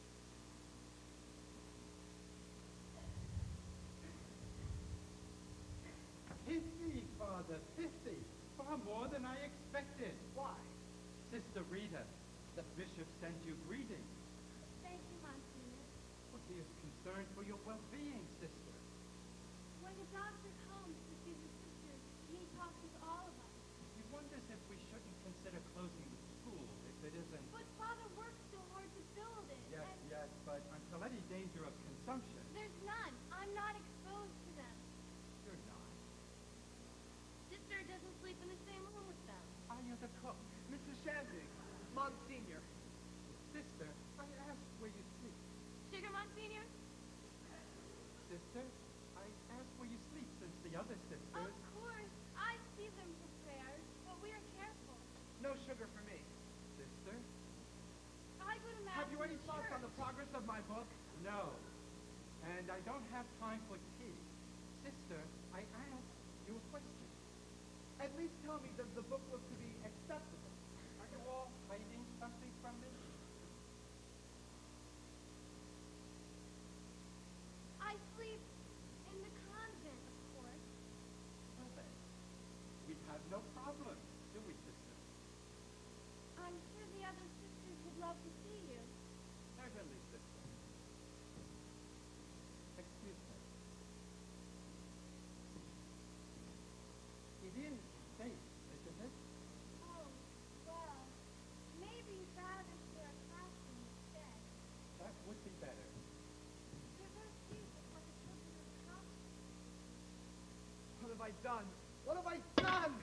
Pithy, Father, pithy. Far more than I expected. Why? Sister Rita, the bishop sent you greetings. Thank you, Monsignor. Well, he is concerned for your well-being, sister. When the doctor comes to see the sisters, he talks with all of us. He wonders if we shouldn't consider closing the school if it isn't... But Father works so hard to build it. Yes, and yes, but until any danger of consumption, there's none. I'm not exposed to them. you're not. Sister doesn't sleep in the same room with them. Are you the cook? Mrs. Shandig, Monsignor. Sister, I asked where you sleep. Sugar, Monsignor? Sister, I asked where you sleep since the other Of sisters... course. I see them for prayers, but we are careful. No sugar for me. Sister? I go to Mass Have you in any the thoughts on church. the progress of my book? No. And I don't have time for tea. Sister, I asked you a question. At least tell me, does the book look to be acceptable? Are you all hiding something from me? I sleep in the convent, of course. Well then, we have no problem, do we, sister? I'm sure the other sisters would love to see you. Certainly, sister. Excuse me. It is safe, isn't it? Oh, well, maybe Father for a classroom instead. That would be better. There's no seats for the children of the house. What have I done? What have I done?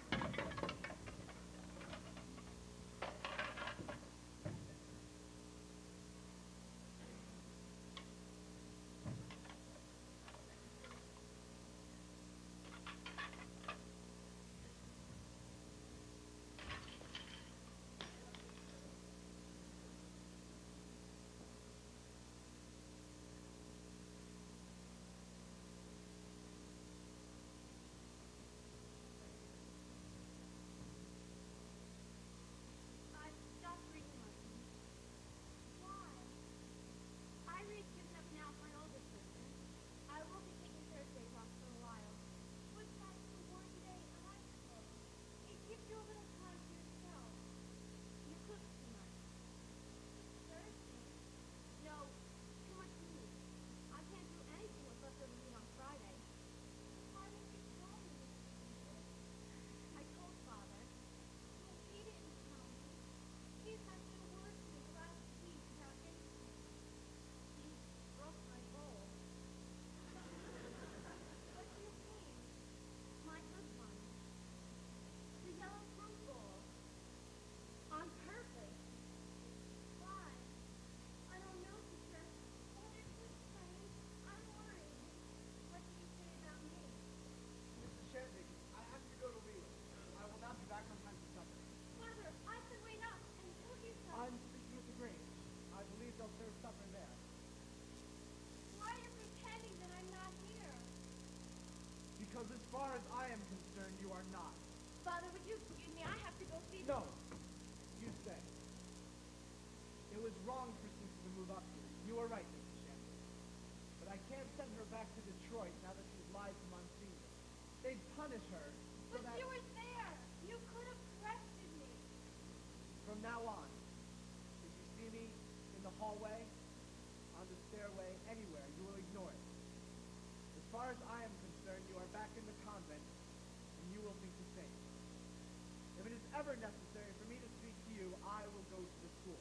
far as I am concerned, you are not. Father, would you excuse me? I have to go see No. You say. It was wrong for Cece to move up here. You are right, Mrs. Chandler. But I can't send her back to Detroit now that she's lied to Monsignor. They'd punish her so But that you were there. You could have corrected me. from now on, if you see me in the hallway, on the stairway, anywhere, you will ignore it. As far as I am concerned, you are back in the convent, and you will think the same. If it is ever necessary for me to speak to you, I will go to the school.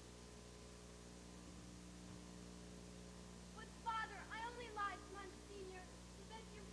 But, Father, I only lied to Monsignor so that you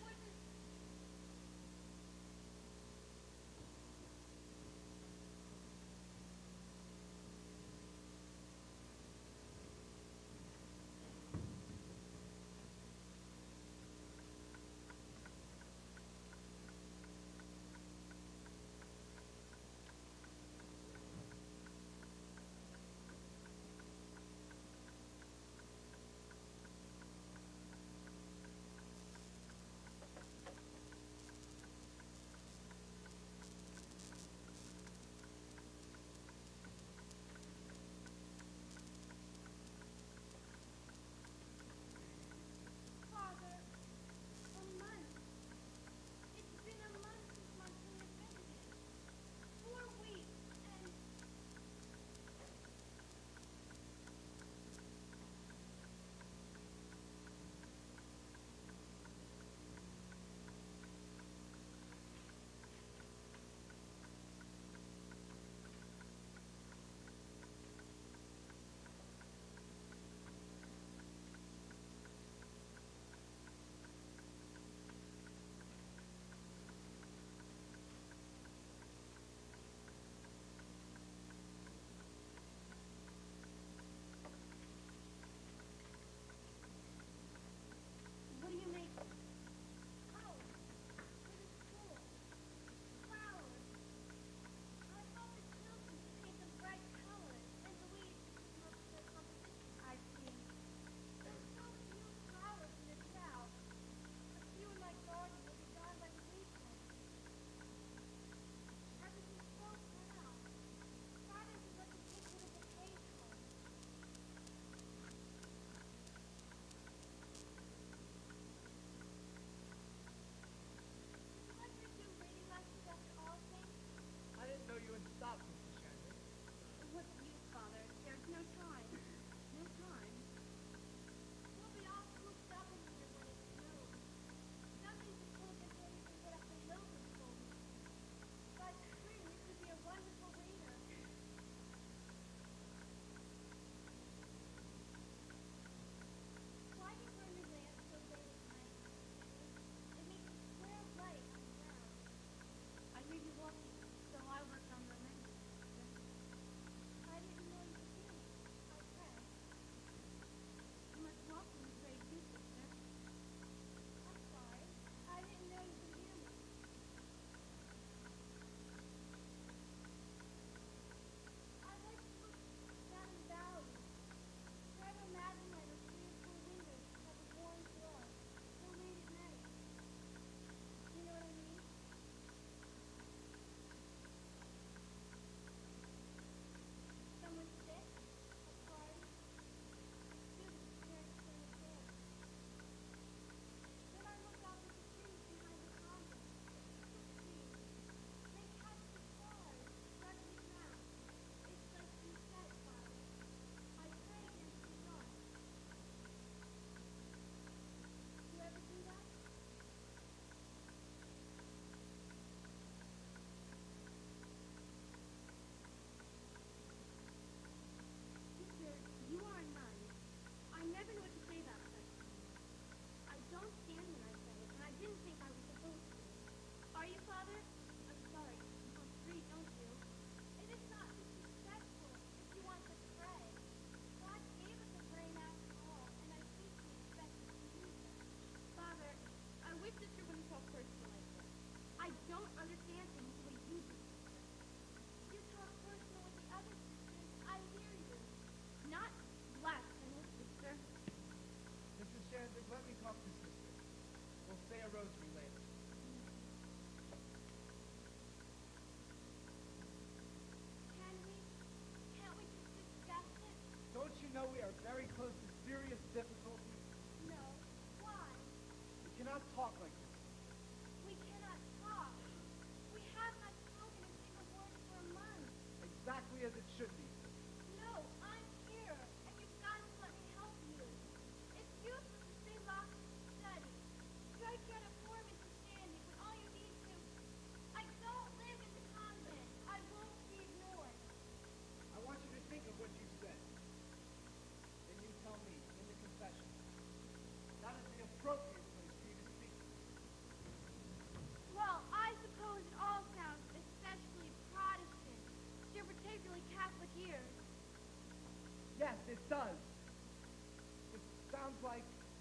cannot talk like this. We cannot talk. We have not spoken a single word for a month. Exactly as it should be. No, I'm here, and you've got to let me help you. It's useless to stay locked in the study. Try to get a foreman to stand it when all you need to. I don't live in the convent. I won't be ignored. I want you to think of what you said. Then you tell me in the confession. That is the appropriate place for you to speak. Well, I suppose it all sounds especially Protestant to your particularly Catholic ears. Yes, it does. It sounds like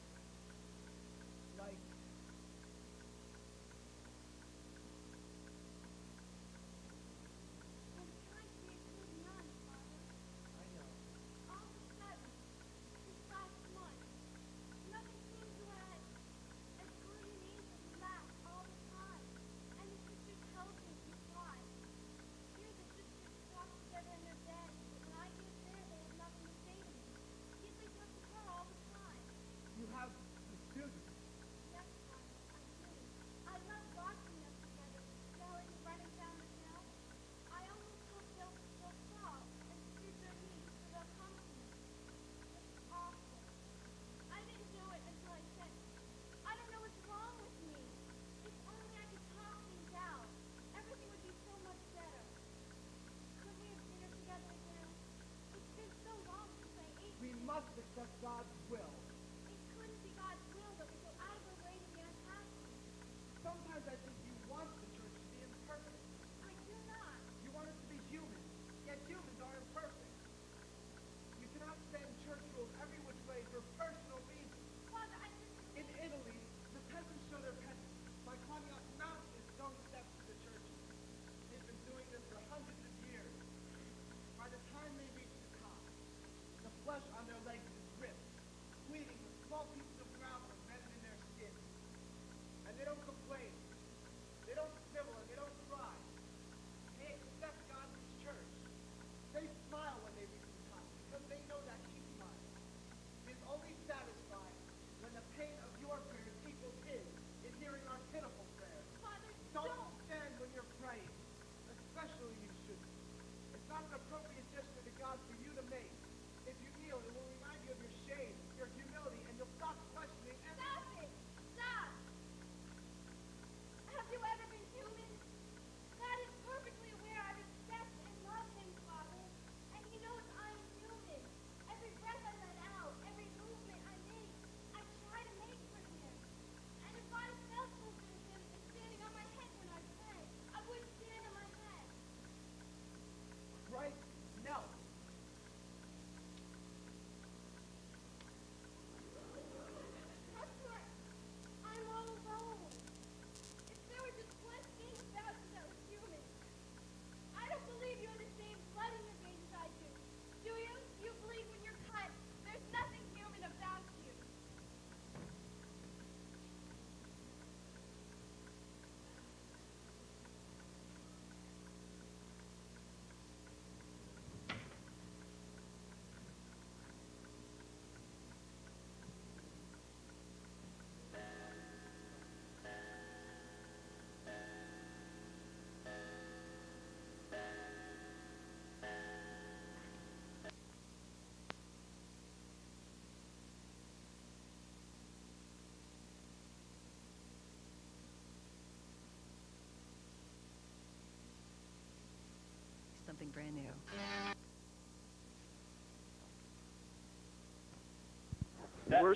I'm trying to be a good nun, Father. I know. All of a sudden, this last month, nothing seemed to have as good an angel to last all the time. And the sisters held me to try. Here the sisters talk together in their beds, but when I get there, they have nothing to say to me. You think of her all the time. You have the students. Yes, Father, I do. I love watching them together, yelling and running down the hill. I almost hope they'll fall and scrape their knees so they'll come to me. It's awful. I didn't do it until I said, I don't know what's wrong with me. If only I could talk things out, everything would be so much better. Could we have dinner together again? It's been so long since I ate. We must accept God's will. It couldn't be God's will that we go out of our way to be unhappy. Sometimes I think you want the church to be imperfect. I do not. You want it to be human, yet humans are imperfect. You cannot send church rules every which way for personal reasons. Father, I just... In Italy, the peasants show their penance by climbing up mountainous stone steps to the churches. They've been doing this for hundreds of years. By the time they reach the top, the flesh on their legs is ripped, bleeding with small pieces of ground embedded in their skin. And they don't complain. They don't snivel and they don't cry. They accept God's church. They smile when they reach the top because they know that He smiles. He is only satisfied when the pain of your prayers equals His in hearing our pitiful prayers. Father, Don't stand when you're praying, especially you shouldn't. It's not an appropriate gesture to God for you to make. If you kneel, it will remind you of your shame, your humility, and you'll stop questioning and Stop it! Stop! Have you ever been human? God is perfectly aware I respect and love Him, Father. And He knows I am human. Every breath I let out, every movement I make, I try to make for Him. And if I felt closer to Him than standing on my head when I pray, I wouldn't stand on my head. Christ knelt. Hector, I'm all alone. If there were just one thing about you that was human, I don't believe you have the same blood in your veins as I do. Do you? You believe when you're cut, there's nothing human about you. Something brand new. Worst.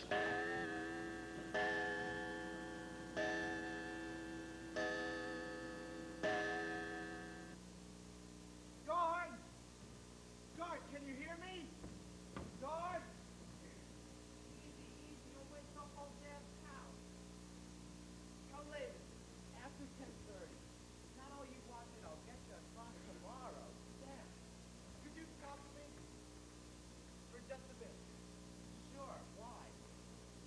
Guard! Guard, can you hear me? Guard! Easy, easy, you'll wake the whole damn town. How late is it? After 10:30. Not all you want, and I'll get you a spot tomorrow. Damn. Could you talk to me? For just a bit. Sure, why?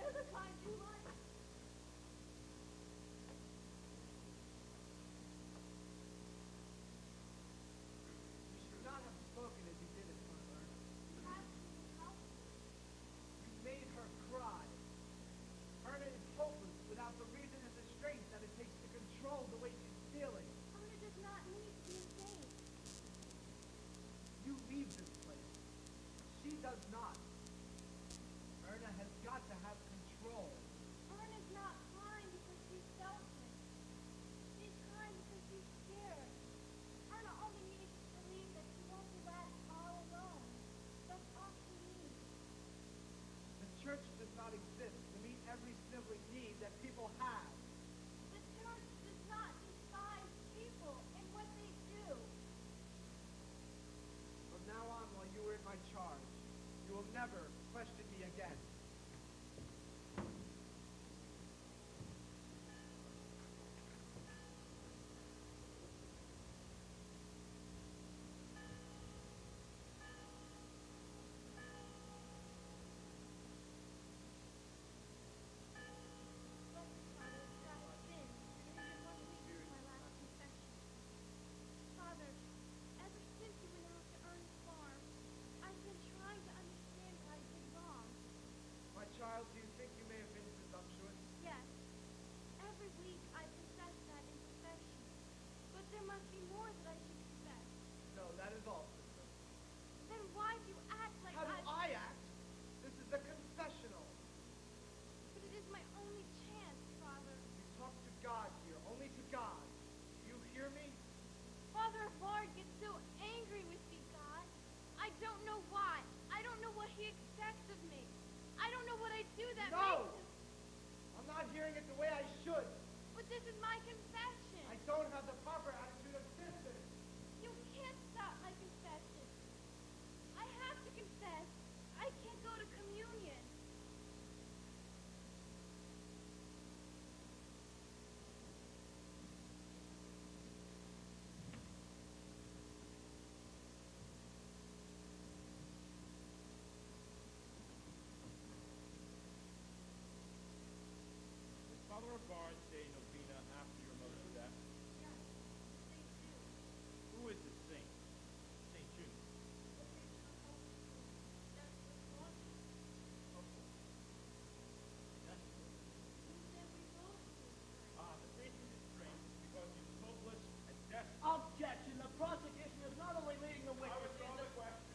They're the kind you like. You should not have spoken as you did at Aunt Erna. Perhaps you can help me. You made her cry. Erna is hopeless without the reason and the strength that it takes to control the way she's feeling. Erna does not need to be safe. You leave this place. She does not. Erna has got to have control. Erna's not crying because she's selfish. She's crying because she's scared. Erna only needs to believe that she won't be left all alone. That's all she needs. The church does not exist to meet every sibling need that people have. The church does not despise people and what they do. From now on, while you are in my charge, you will never question me again. Blessed Father, God has sinned, and it is 1 week since my last confession. Father, ever since you went out to Ern's farm, I've been trying to understand what I did wrong. My child, do you think you may have been presumptuous? Yes, every week I confess that in confession. But there must be more that I should confess. No, that is all, sister. Then why do you act like How do I act? This is a confessional. But it is my only chance, Father. You talk to God here, only to God. Do you hear me? Father Bard gets so angry with me, God. I don't know why. I don't know what he expects of me. I don't know what I do that No! makes him... I'm not hearing it the way I should. But this is my confession. I don't have the proper attitude of distance. You can't stop my confession. I have to confess. I can't go to communion. Did Father Bard say novena after your mother's death? Yes, they do. Who is this saint? Saint Jude. But they do hope that's what's wrong. Yes. You said we both do. The reason is strange because he was hopeless and desperate. Objection! The prosecution is not only leading the I witness was on the question.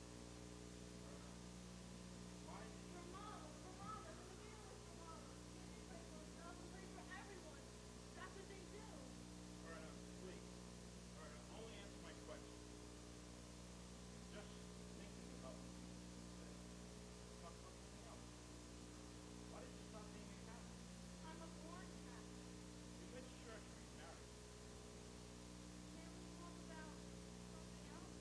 For Mom, I'm a realist for Mom. You can pray for yourself and pray for everyone. That's what they do. Erna, please. Erna, only answer my question. Just thinking about what you said. Talk about something else. Why did you stop being a Catholic? I'm a born Catholic. In which church were you married? Can we talk about something else?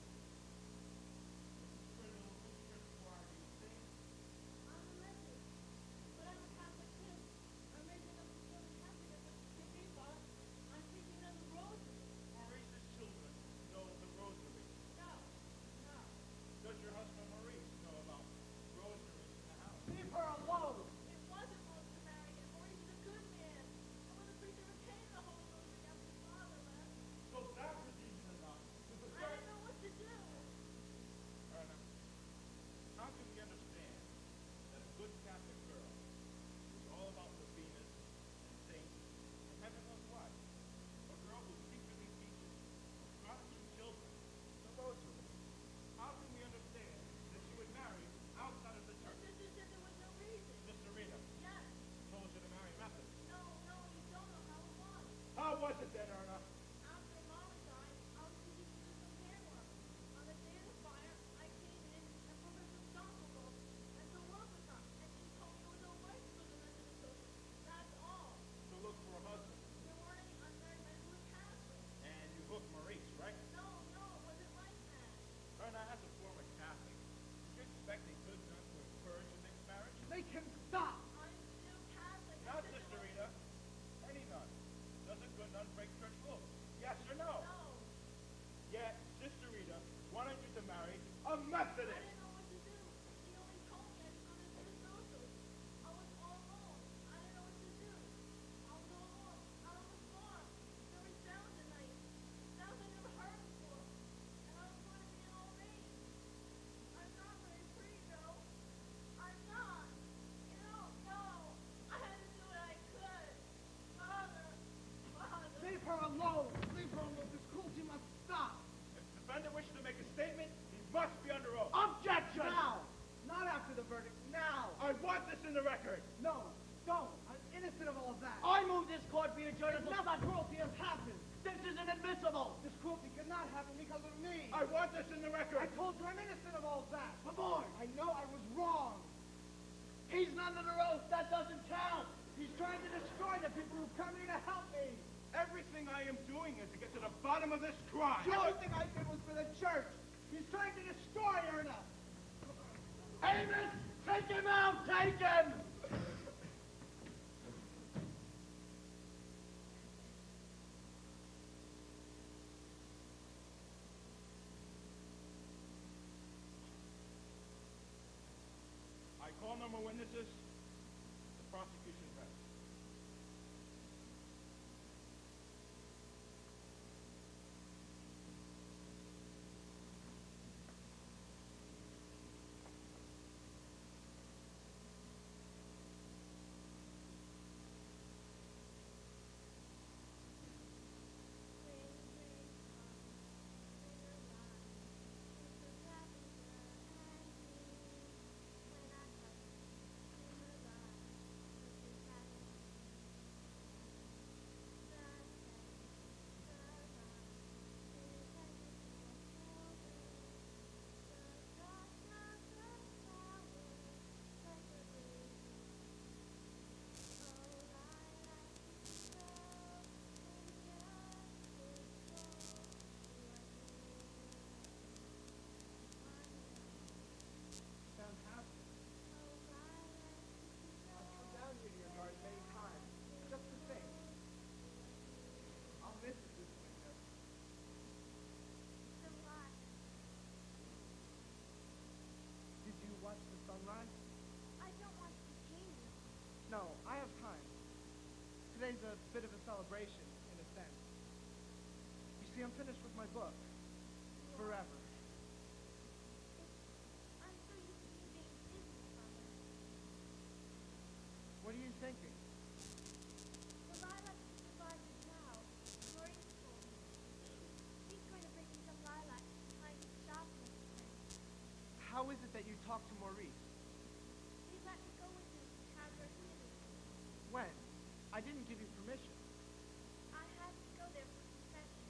Mrs. Riddle, which church choir do you sing? I'm a Methodist, but I'm a Catholic too. I'm raising up the children Catholic as a people. I'm thinking of the rosary. Maurice's children know the rosary. No, no. Does your husband Maurice know about rosaries in the house? Leave her alone. It wasn't supposed to marry him. Maurice is a good man. I want to preacher retain the whole rosary after Father left. So that was easy enough. I don't know what to do. Erna, how can we understand that a good Catholic girl who's all about novenas and saints and heaven knows what, a girl who secretly teaches Protestant children the rosary, how can we understand that she would marry outside of the My church? sister said there was no reason. Sister Rita Yes. told you to marry Methodist. No, you don't know how it was. How was it then, Erna? After Mama died, I was thinking to do some handwork. On the day of the fire, I came in and Professor Stonkel and to work with her, and she told me it was no right for the Methodist church. That's all. To look for a husband. There weren't any unmarried men who were Catholic. And you hooked Maurice, right? No, it wasn't like that. Erna, as a former Catholic, did you expect a good nun to encourage a mixed marriage? Make him stop. I'm still Catholic. Not My Sister was- Rita. Any nun. Does a good nun break church rules? Yes or no? No. Yet, Sister Rita wanted you to marry a I Methodist. didn't know what to do. She only told me I should go to the socials. I was all in the record. No, don't. I'm innocent of all that. I moved this court for your journalism. Enough cruelty has happened. This is inadmissible. This cruelty could not happen because of me. I want this in the record. I told you I'm innocent of all that. Lamar, I know I was wrong. he's not under oath. That doesn't count. He's trying to destroy the people who've come here to help me. Everything I am doing is to get to the bottom of this crime. Everything I did was for the church. He's trying to destroy Erna. Amos, take him out. Take him. I call no more witnesses. The prosecution rests. Sound happy. I've come down here to your garden many times, just to think. I'll miss it this winter. Did you watch the sunrise? I don't want to detain you. No, I have time. Today's a bit of a celebration, in a sense. You see, I'm finished with my book. Forever. I'm so used to you being busy, Father. What are you thinking? The lilacs are divided now. Maurice told me. He's going to bring me some lilacs behind his shop next spring. How is it that you talk to Maurice? He let me go with him to Cadbury City. When? I didn't give you permission. I had to go there for confession.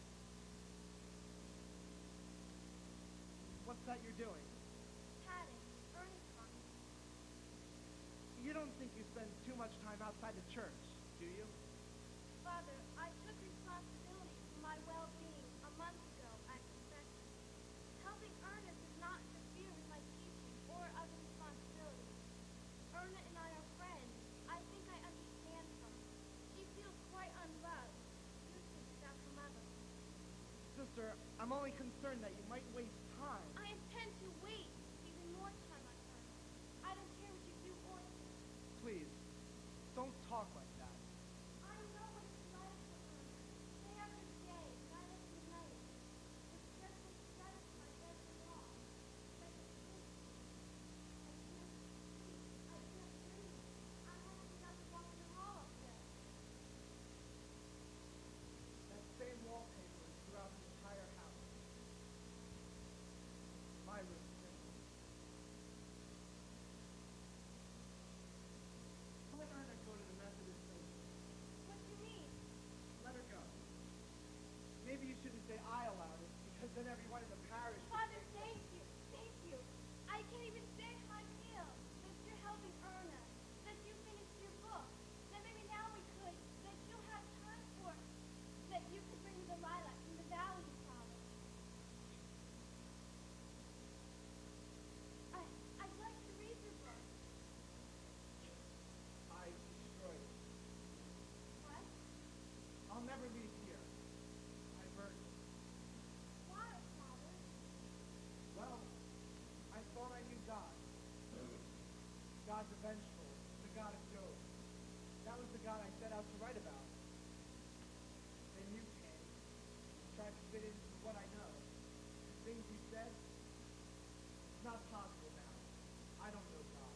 What's that you're doing? Padding. Ernest taught me. You don't think you spend too much time outside the church, do you? Father, I took responsibility for my well-being a month ago at confession. Helping Ernest does not interfere with my teaching or other responsibilities. Erna and I are friends. I think I understand her. She feels quite unloved, useless without her mother. Sister, I'm only concerned that you might waste time. I intend to wait even more time on Erna. I don't care what you do or say. Please, don't talk like that. I know what it's like for Erna. Day after day, night after night. It's just what she says to my bed along. Like a sleep. I can't breathe. I'm almost enough to walk in the hall up there. That same wallpaper is throughout the entire house. My room, too. Let Erna go to the Methodist Church. What do you mean? Let her go. Maybe you shouldn't say I allowed it, because then everyone in the parish would Father, think- thank you. Thank you. I can't even say how I feel. That you're helping Erna. That you finished your book. That maybe now we could. That you'll have time for it. That you could bring me the lilacs in the valley, Father. I'd like to read your book. I destroyed it. What? I'll never leave here. I burned it. Why, Father? Well, I thought I knew God. God's vengeful, the God of Job. That was the God I set out to write about. Then you came, tried to fit into what I know. The things you said, it's not possible now. I don't know God.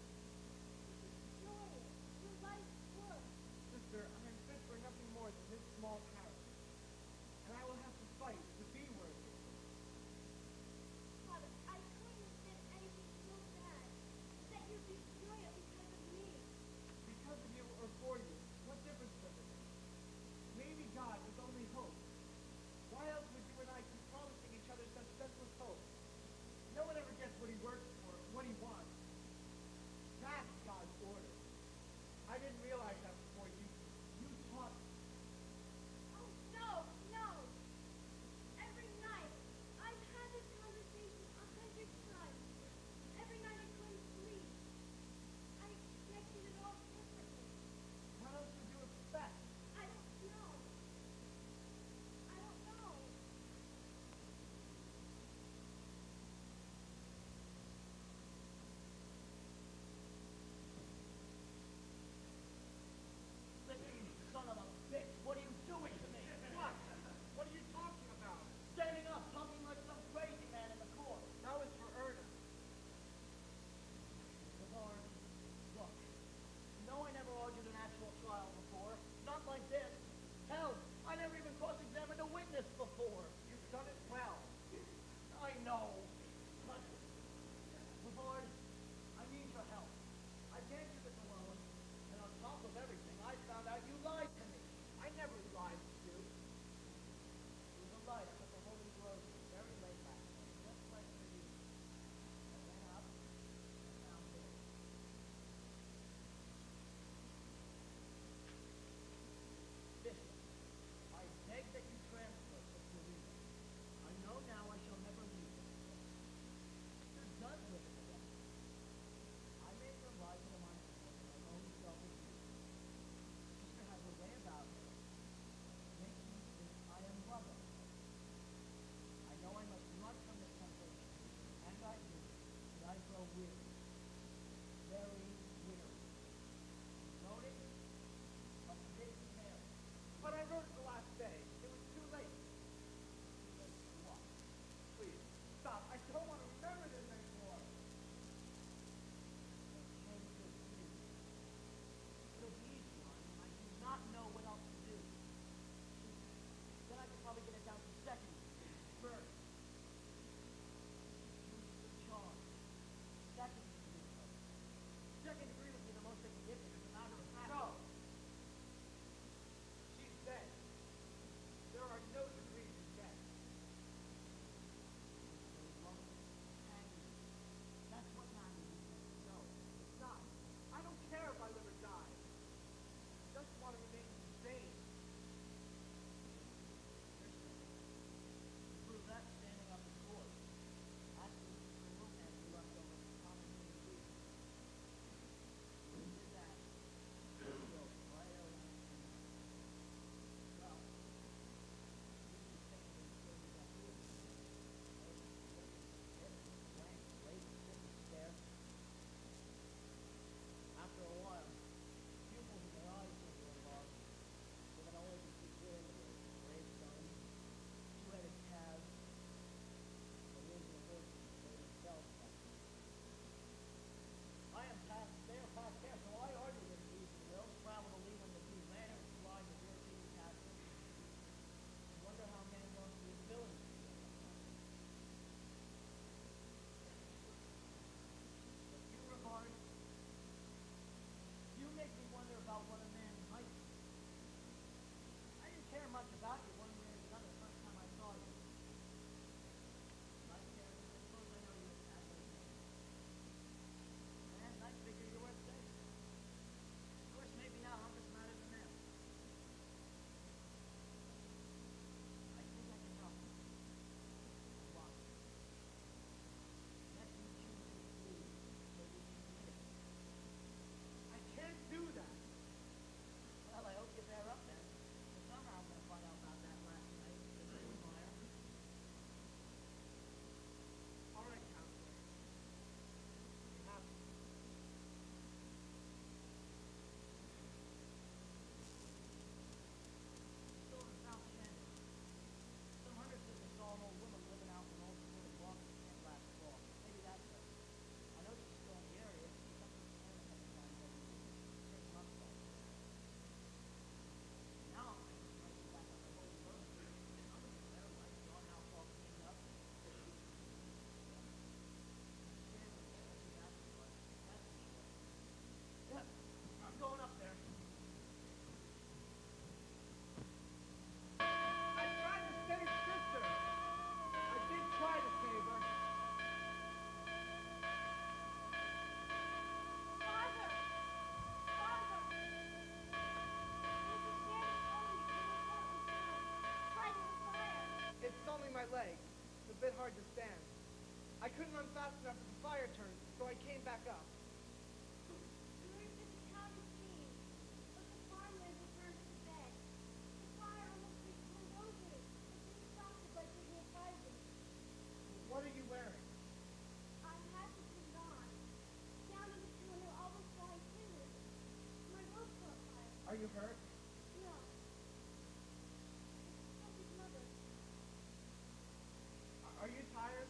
Joy. Your life's work. Sister, I am fit for nothing more than this small parish. And I will have to fight to be worthy. Father, I couldn't have said anything so bad. That you'd destroy it because leg. It's a bit hard to stand. I couldn't run fast enough as the fire turned, so I came back up. We were at the town of Keene, but the farmland had burned to bed. The fire almost reached the windows, but didn't stop it by taking a fire. What are you wearing? I had to put it on. Down in the corner, all was dry too. My robe caught fire. Are you hurt? No. It's Sophie's mother. Are you tired?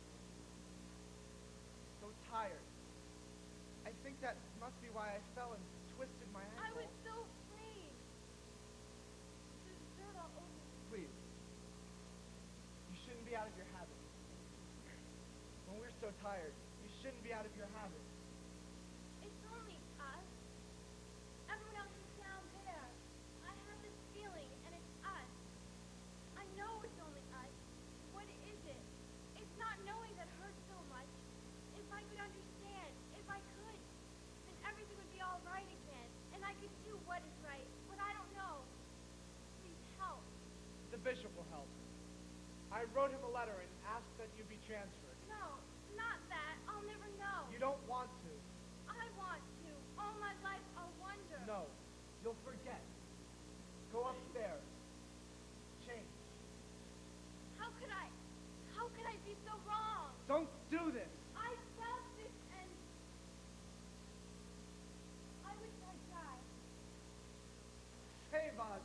So tired. I think that must be why I fell and twisted my ankle. I was so afraid. There's dirt all over me. Please. You shouldn't be out of your habit. When we're so tired, you shouldn't be out of your habit. It's only us. Everyone else is down there. I have this feeling, and it's us. I know it's only us. What is it? It's not knowing that hurts so much. If I could understand, if I could, then everything would be all right again, and I could do what is right. But I don't know. Please help. The bishop will help. I wrote him a letter and asked that you be transferred. No, not that. I'll never know. You don't want to. I want to. All my life I'll wonder. No. You'll forget. Go upstairs. Change. How could I? How could I be so wrong? Don't do this. I felt this and I wish I'd died. Save us.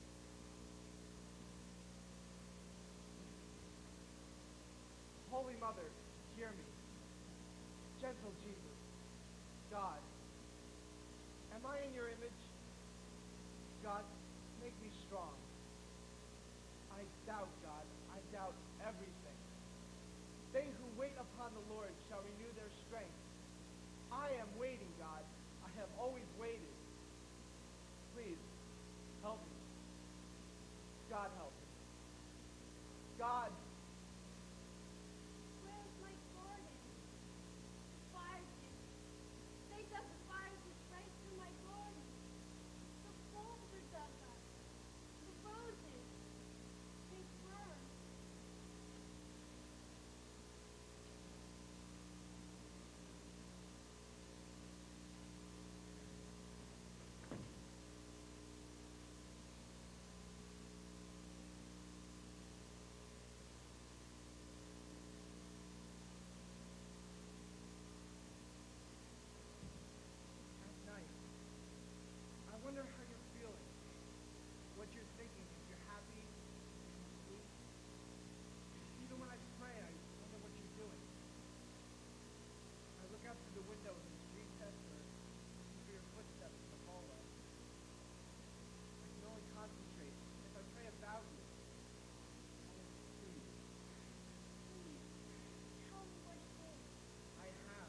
Holy Mother, hear me. Gentle Jesus, God, am I in your image? God, make me strong. I doubt, God. I doubt everything. They who wait upon the Lord shall renew their strength. I am waiting, God. I have always waited. Please, help me. God, help me. God, Where's my garden? The fire pit. They dug the fire pit right through my garden. The bulbs are dug up. The roses. They burned. at night, I wonder how you're feeling, what you're thinking, if you're happy, if you're asleep. Even when I pray, I wonder what you're doing. I look out through the window in the street test or listen for your footsteps in the hallway. I can only concentrate if I pray about you. Please, Please, tell me what it is. I have.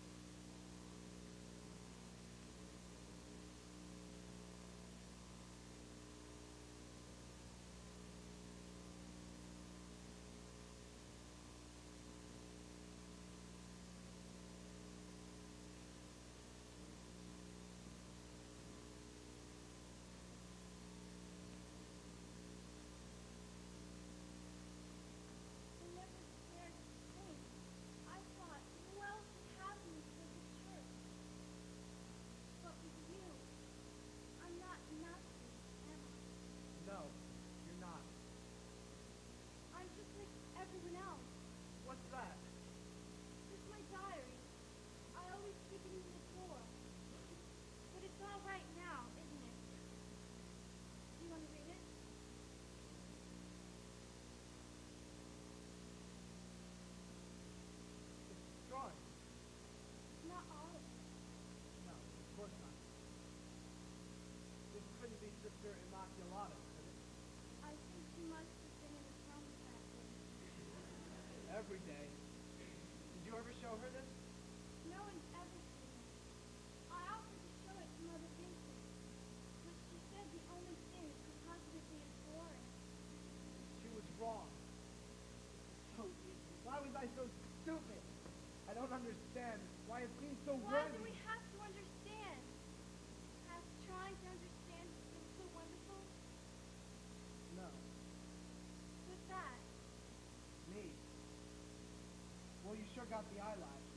I never dared to think. I thought, who else would have me for the church? But with you, I'm not nothing, am I? No, you're not. I'm just like everyone else. What's that? It's my diary. I always keep it in the drawer. But it's all right now, isn't it? Do you want to read it? It's drawing. Not all of it. No, of course not. This couldn't be Sister Immaculata, could it? I think she must have been in the drums that day. Every day. Did you ever show her this? No one's ever seen it. I offered to show it to Mother Vincent, but she said the only thing that could possibly be is boring. She was wrong. So easy. Why was I so stupid? I don't understand why it seems so Why worthy. do we have to understand? Has trying to understand been so wonderful? No. What's that? never got the eyelash.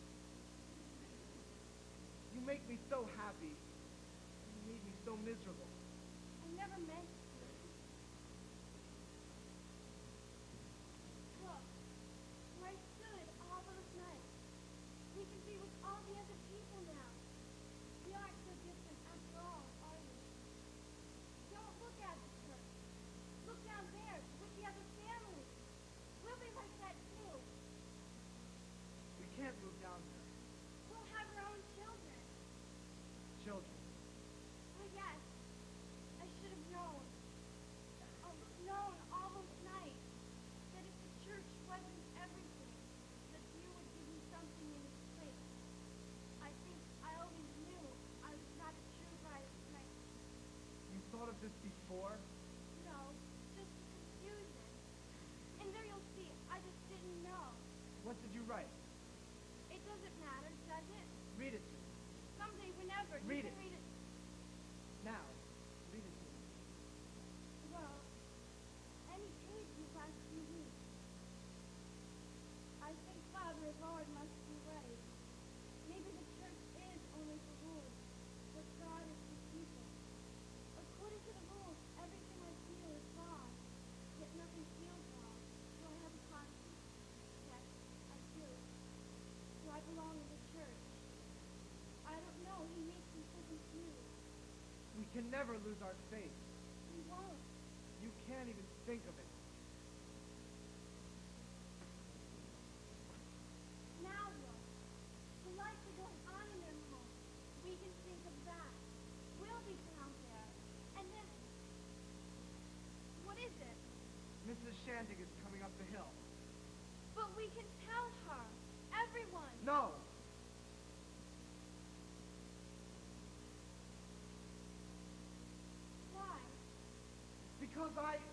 You make me so happy. You made me so miserable. I never meant to. Look, where I stood all those nights. We can be with all the other people now. We aren't so different after all, are we? Don't look at the church. Look down there with the other families. We'll be like that too. We can't move down there. We'll have our own children. Children. Oh yes, I should have known. Oh, known all those nights that if the church wasn't everything, that you would give me something in its place. I think I always knew I was not a true bride of Christ. You thought of this before? No, just confusion. And there you'll see, I just didn't know. What did you write? It doesn't matter, does it? Read it to me. Someday, whenever, Read you can it. read it. Now. Read it to me. Well, any page these last few weeks. I think Father Lord must be right. Maybe the church is only for rules, but God is for people. According to the rules, everything I feel is wrong, yet nothing feels wrong. Do I have a conscience? Yes, I do. Do I belong in the church? I don't know. He makes me so confused. We can never lose our faith. We won't. You can't even think of it. Now look, the lights are going on in their home. We can think of that. We'll be down there. And then, what is it? Mrs. Shandig is coming up the hill. But we can tell her. Everyone. No! Why? Because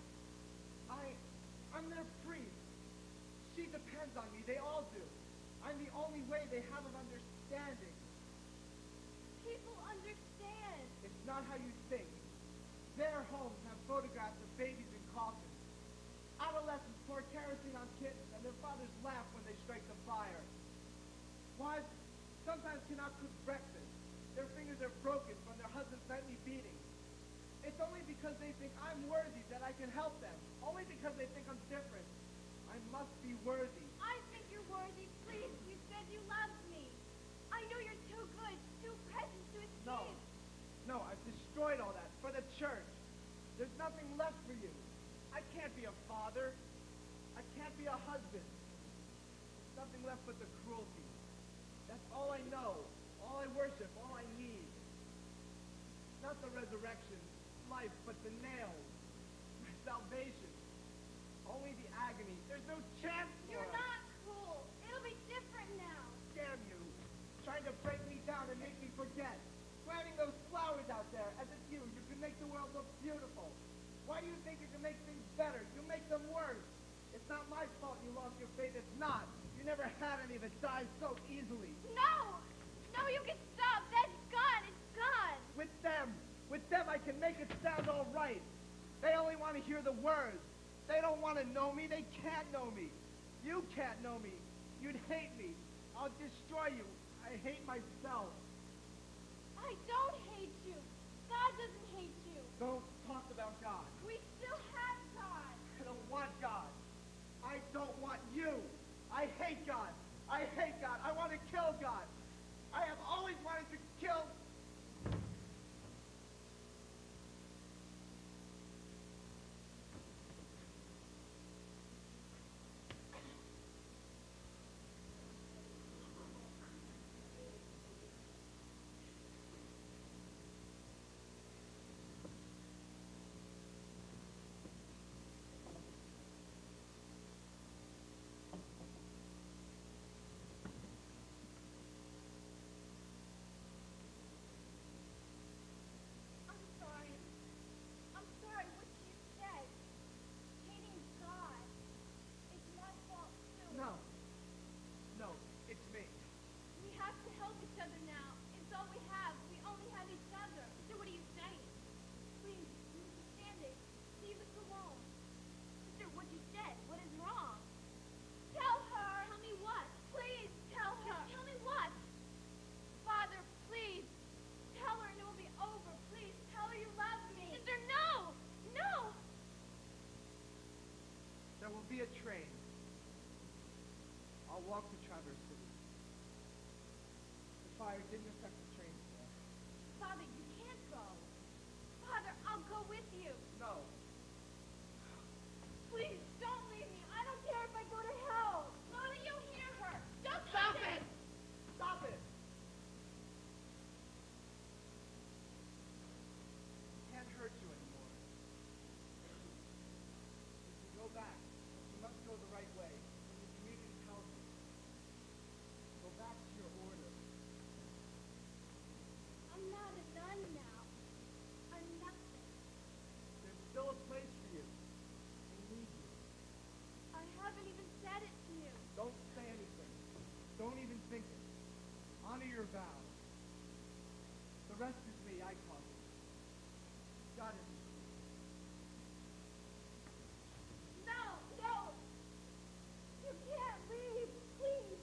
I'm their priest. She depends on me. They all do. I'm the only way they have of understanding. People understand. It's not how you think. Their homes have photographs of babies in coffins. Adolescents pour kerosene on kittens, and their fathers laugh when they strike the fire. Wives sometimes cannot cook breakfast. Their fingers are broken from their husband's nightly beatings. It's only because they think I'm worthy that I can help them. Only because they think I'm different. I must be worthy. I think you're worthy. Please, you said you loved me. I know you're too good, too precious to escape. No, I've destroyed all that for the church. There's nothing left for you. I can't be a father. I can't be a husband. There's nothing left but the cruelty. That's all I know, all I worship, all I need. Not the resurrection, life, but the nails, my salvation. Only the agony. There's no chance for You're us. not cruel. It'll be different now. Damn you. Trying to break me down and make me forget. Planting those flowers out there as if you can make the world look beautiful. Why do you think you can make things better? You make them worse. It's not my fault you lost your faith. It's not. You never had any that died so easily. No! No, you can stop. That's gone. It's gone. With them I can make it sound all right. They only want to hear the words. They don't want to know me. They can't know me. You can't know me. You'd hate me. I'll destroy you. I hate myself. I don't hate you. God doesn't hate you. Don't talk about God. We still have God. I don't want God. I don't want you. I hate God. I hate God. I want to kill God. I have always wanted to kill... a train. I'll walk to Traverse City. The fire didn't affect the train today. Father, you can't go. Father, I'll go with you. No. Please, don't leave me. I don't care if I go to hell. Mother, you hear her. Don't stop it. Stop it! Can't hurt you anymore. You can go back, but you must go the right way. When the community tells you. Go back to your order. I'm not a nun now. I'm nothing. There's still a place for you. They need you. I haven't even said it to you. Don't say anything. Don't even think it. Honor your vows. The rest is me, I call it. God is No, no! You can't leave, please!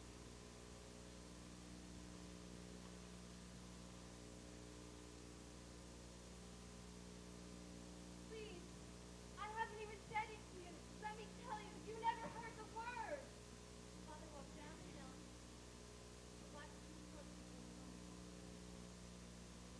Please, I haven't even said it to you. Let me tell you, you never heard the word. Father walked down the hill. The black horse was on the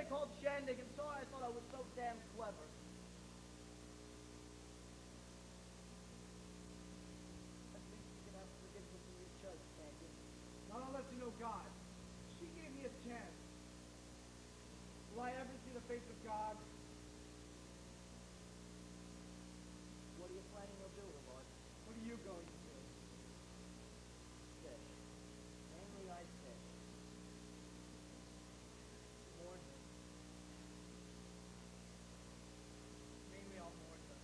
called Shandig, and sorry I thought I was so damn clever. At least you can have forgiveness in your church, can't you? Not unless you know God. She gave me a chance. Will I ever see the face of God? What are you planning to do, Lord? What are you going to do? Fish. Mainly I fish. Mourn her. Mainly I'll mourn her.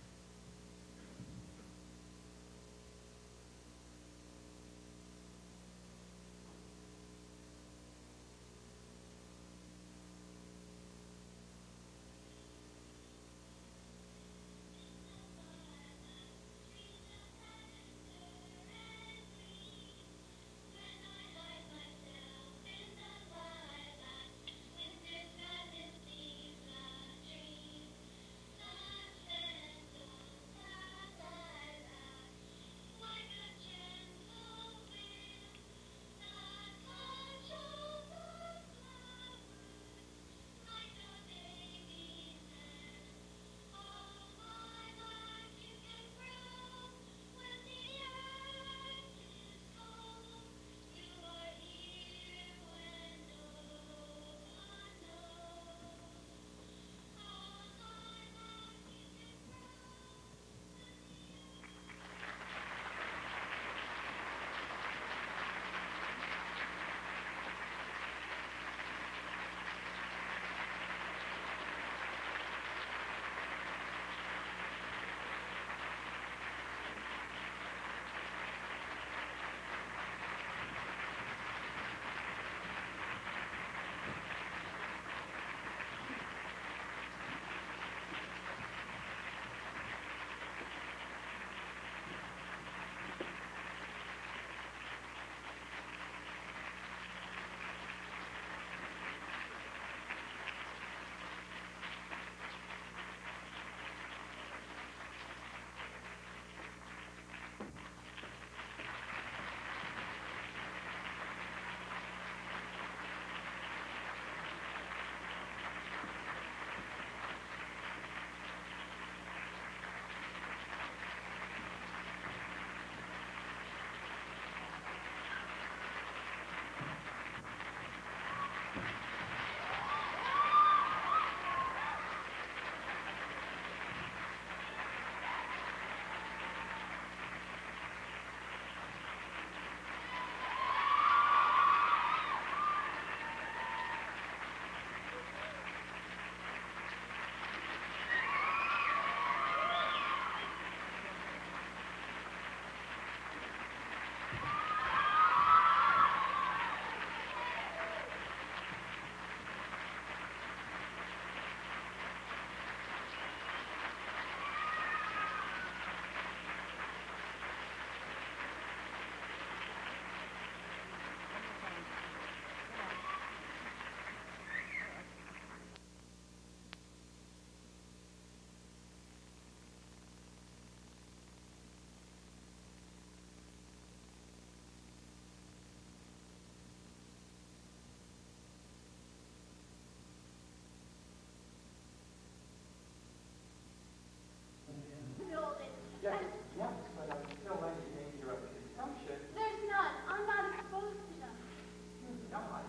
Yes, yes, but I'm still in danger of consumption. There's none. I'm not exposed to them. You're not.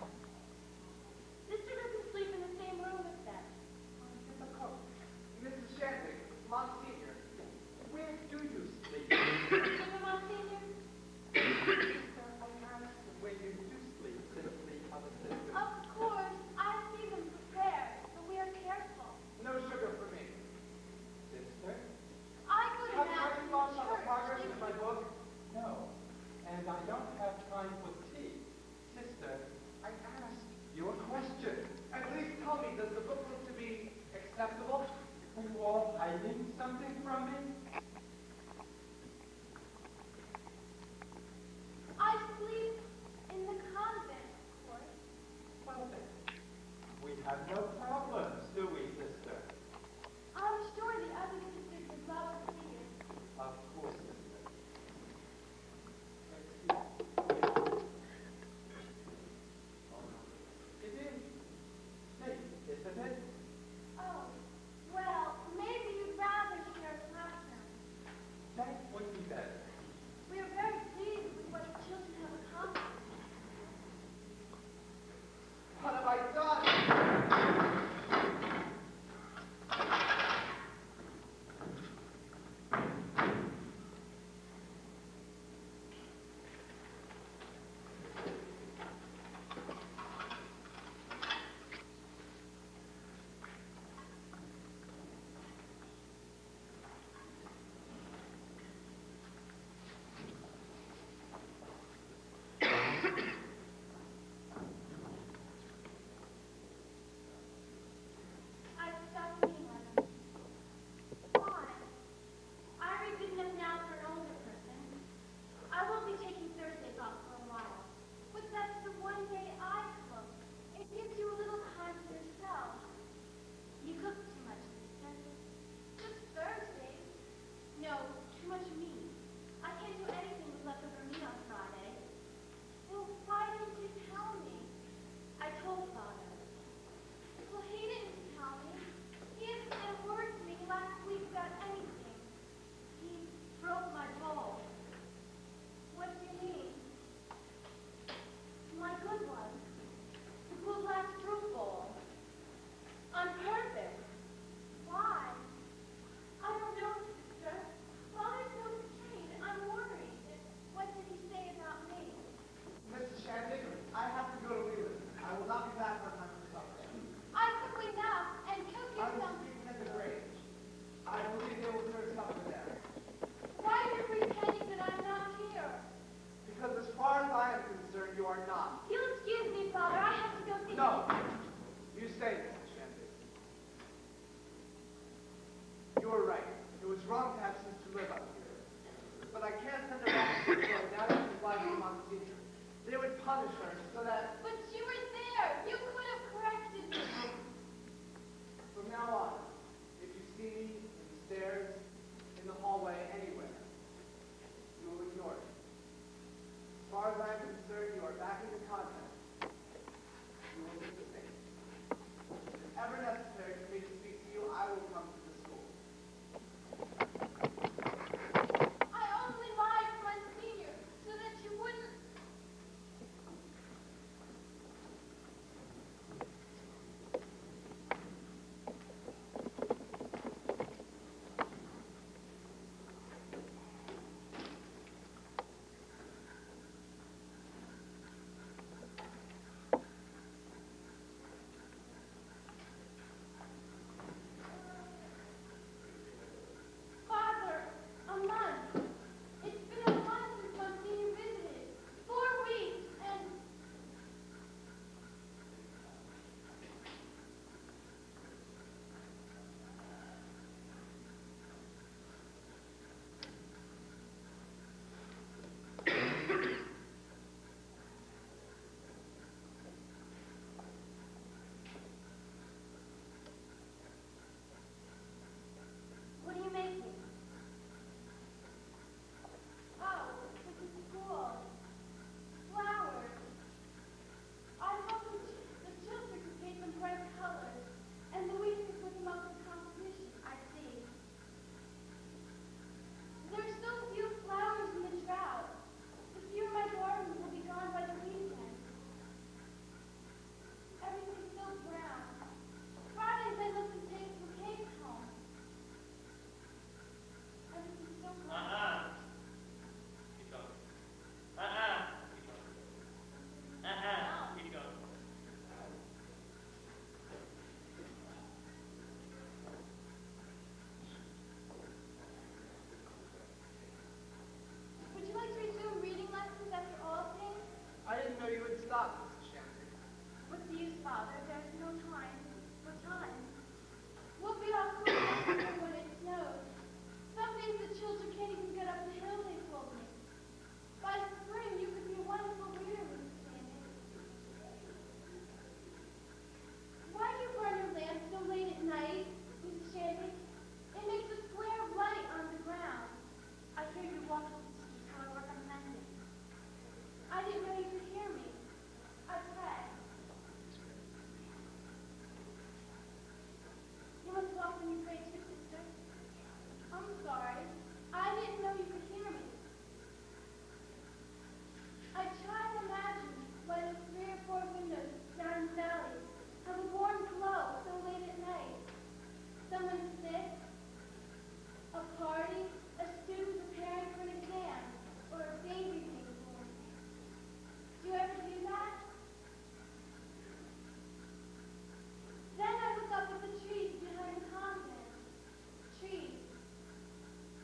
Sister doesn't sleep in the same room as them. Difficult. Mrs. Shandig, Monsignor, Where do you sleep? Sister Monsignor? I asked where you do sleep since the other sister. Of course. I see them prepared, but we are careful. no sugar for me. Sister? I go to Have Mass you in thoughts on the church. progress of my book? No. And I don't have time for tea. Sister, I asked you a question. At least tell me, does the book look to be acceptable? Are you all hiding something from me? I sleep in the convent, of course. Well then, we have no problems, do we, sister? I'm sure the other sisters would love to see you. Of course, sister. It is late, isn't it? wrong to have sister live up here. But I can't send her back to school now that she's like Monsignor. They would punish her so that But you were there. You could have corrected me. from now on, if you see me in the stairs, in the hallway, anywhere, you will ignore it. As far as I am concerned, you are back in the convent. You will do the same. If ever necessary for me to speak to you, I will come to the school. I only lied to Monsignor so that you wouldn't. Father, a month. It's been a month since Monsignor visited. 4 weeks, and what are you making? Oh, this is school. Flowers. I thought the children could paint them bright colors, and Louise could put them up in competition. I see. There's so few flowers in the drought. The few in my garden will be gone by the weekend. Everything's so brown. Fridays I look to take bouquets home. Everything's so brown. Keep going. Keep going. Would you like to resume reading lessons after all things? I didn't know you would stop, Mrs. Shanty. What's the use, Father? There's no time. No time. We'll be off school next year when it snows. Some days the children can't even get up the hill, they told me. By spring, you could be a wonderful reader, Mrs. Shandy. Why do you burn your lamp so late at night, Mrs. Shandy? It makes a square of light on the ground. I hear you walk up the street, so I work on mending. I didn't know you could hear me. I pray. You must have often you pray too, sister. I'm sorry. I didn't know you could hear me. I try to imagine why those 3 or 4 windows down in the valley have a warm glow so late at night. Someone sick, a party, a student preparing for an exam, or a baby being born. Do you ever do that? Then I look up at the trees behind the convent. Trees.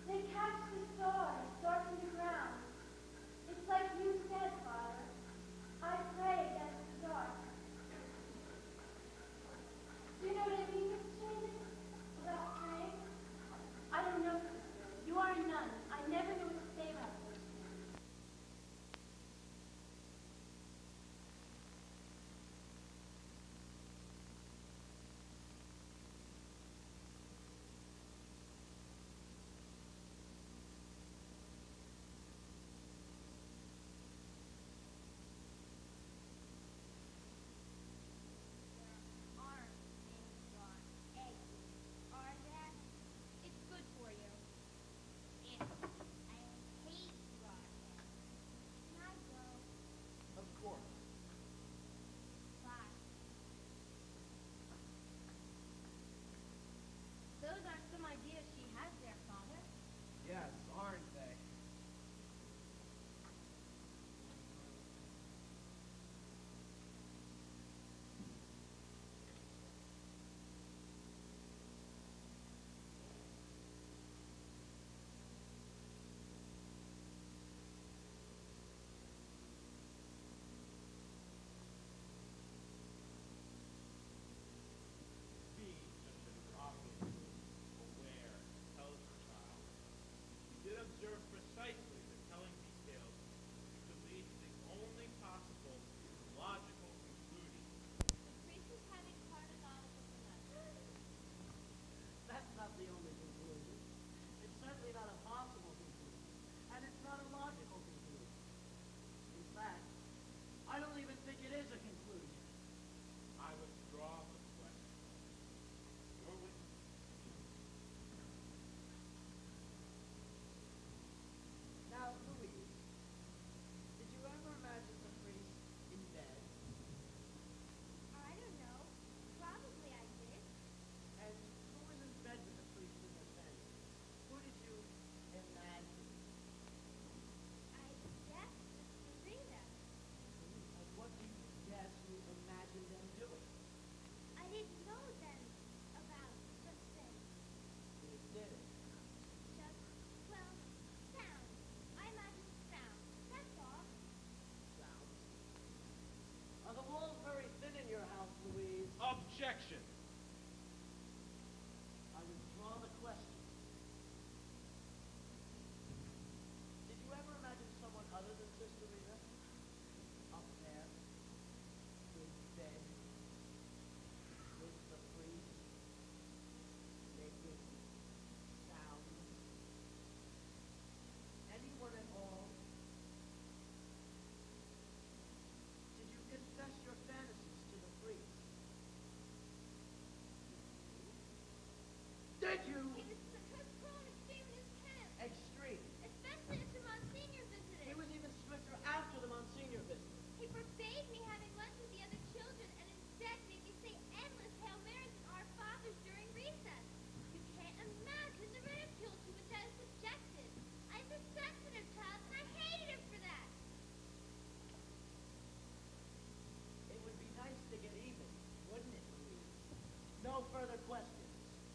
questions.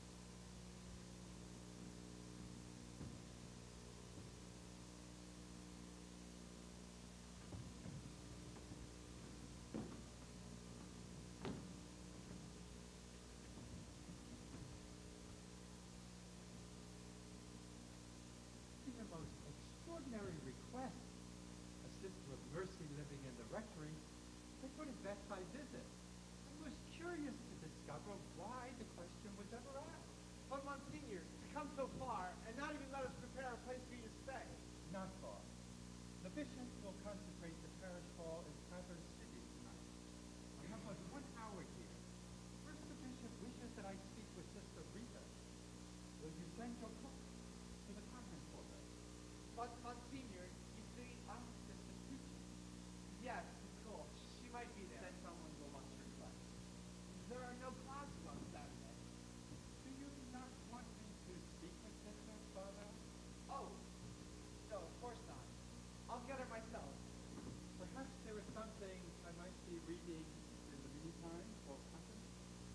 Be a most extraordinary request. A sister of mercy living in the rectory. They put it back by visit. I was curious to discover why the question was ever asked. But Monsignor, to come so far and not even let us prepare a place for you to stay. Not far. The bishop will consecrate the parish hall in Traverse City tonight. I have but 1 hour here. First, the bishop wishes that I speak with Sister Rita. Will you send your cook to the convent for her? But Monsignor, you see, Sister Peachy. yes, of course, she might be there. Then someone will watch her class. There are no classes on Saturday. Do you not want me to speak with Sister, Father? Oh, no, of course not. I'll get her myself. Perhaps there is something I might be reading in the meantime for company?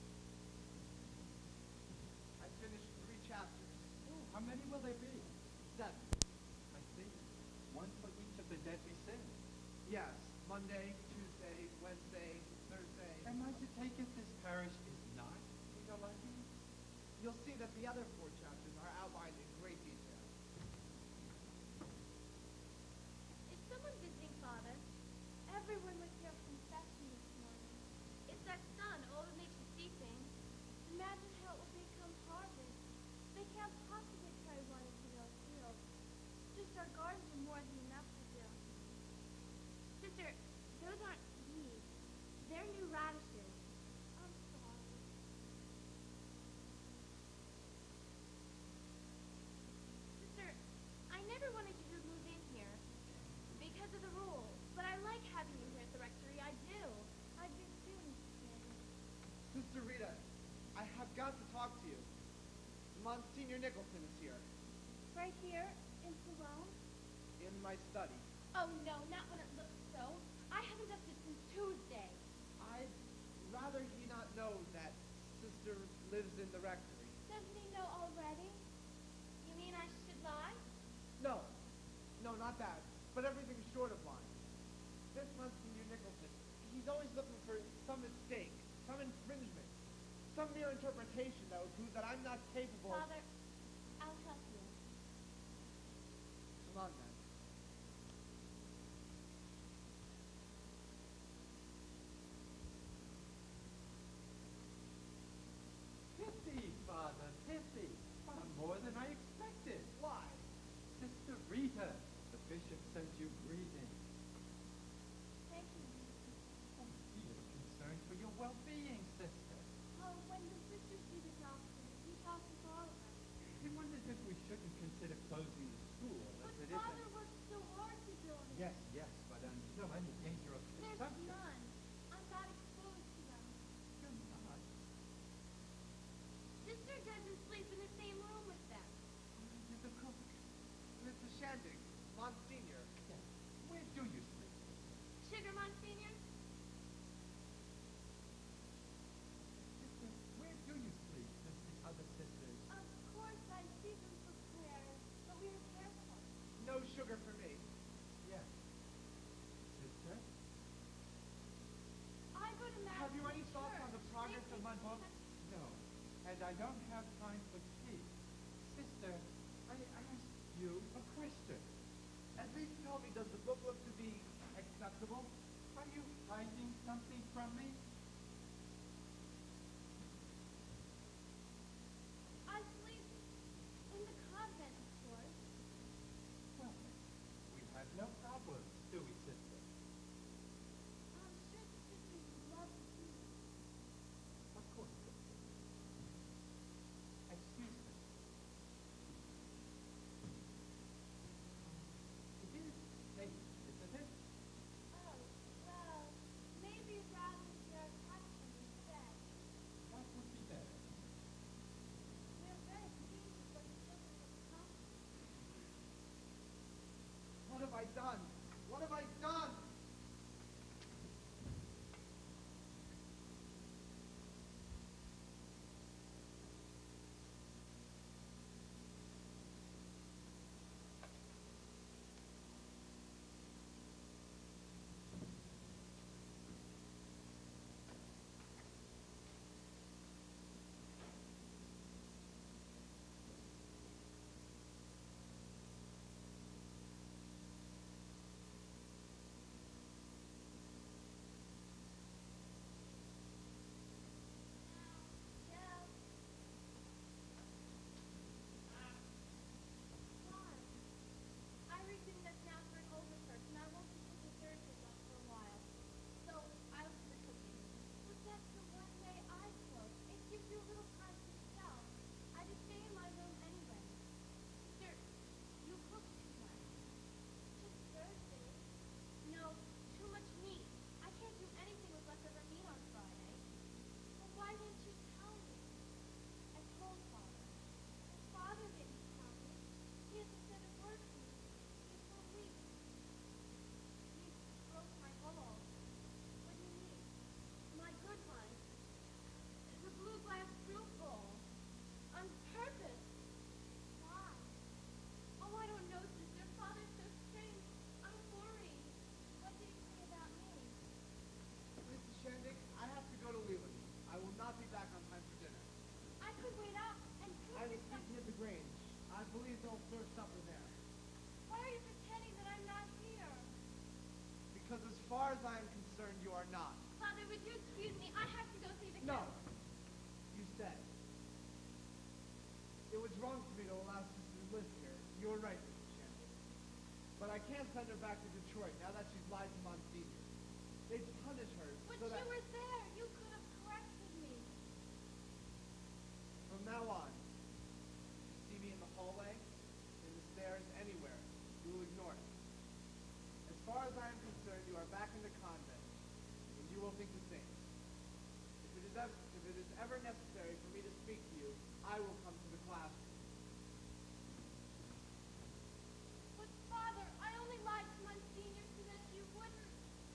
I finished 3 chapters. How many will there be? 7. I see. One for each of the deadly sins. Yes, Monday, Tuesday, Wednesday, Thursday. Am I to take it this parish is not to your liking? You'll see that the other 4 chapters are outlined in great detail. Is someone visiting, Father? Everyone was here for confession this morning. It's that sun, all that makes you see things. Imagine how it will become harvest. They can't possibly carry one into those fields. Just our gardens are more than enough to do. Sister, those aren't weeds. They're new radishes. I'm sorry. Sister, I never wanted you to move in here because of the rules, but I like having you here at the rectory. I do. I've been students together. Sister Rita, I have got to talk to you. Monsignor Nicholson is here. Right here in Salone? In my study. Oh no, not when it looks so. I haven't dusted since Tuesday. I'd rather he not know that Sister lives in the rectory. Doesn't he know already? You mean I should lie? No. No, not that. But everything short of lying. This Monsignor Nicholson, he's always looking for some mistake, some infringement, some mere interpretation that would prove that I'm not capable. Father, I'll help you. Come on, then. Pity, Father, pity. Far more than I expected. Why? Sister Rita, the bishop sends you greetings. Thank you. Oh, he is concerned for your well-being, sister. Oh, when the sisters see the doctor, he talks with all of us. He wonders if we shouldn't consider closing the school, But as it Father isn't. works so hard to build it. Yes, yes, but until any danger of There's consumption. none. I'm not exposed to them. You're not. Sister doesn't sleep in the same room with them. You're the cook. Mr. Shandig, Monsignor. Yes. Where do you sleep? Sugar, Monsignor? Sister, where do you sleep since the other sisters? Of course, I see them for prayers, but we are careful. No sugar for me. Yes. Sister? I go to Mass. Have you any in thoughts on church. the progress They of my teach book? us- No. And I don't have time for tea. Sister, I asked you a question. At least tell me, does the book look to be acceptable? Are you hiding something from me? I sleep in the convent, of course. Well, we have no problems, do we, sister? I'm sure the sisters would love to see you. Of course, sister. Excuse me. It is late, isn't it? Oh, well, maybe rather wrong for me to allow Sister to live here. You're right, Mrs. Shannon. But I can't send her back to Detroit now that she's lied to Monsignor. They'd punish her But so that you were there. You could have corrected me. from now on, if you see me in the hallway, in the stairs, anywhere, you will ignore it. As far as I am concerned, you are back in the convent, and you will think the same. If it is ever necessary for me to speak to you, I will come to the classroom. But, Father, I only lied to Monsignor so that you wouldn't.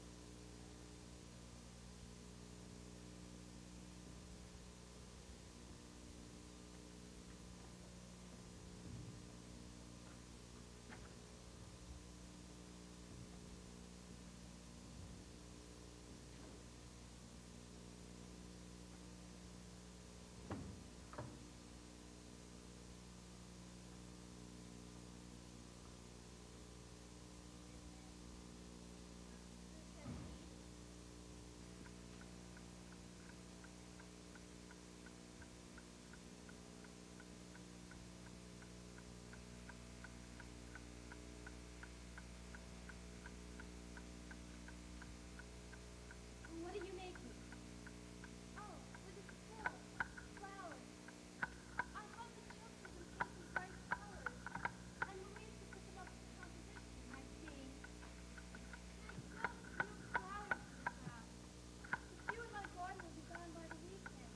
What are you making? Oh, with a quill. Flowers. I bought the children some pink and bright colors. And Louise to put them up for the composition. I see. And I still new flowers for the craft. But you and my garden will be gone by the weekend.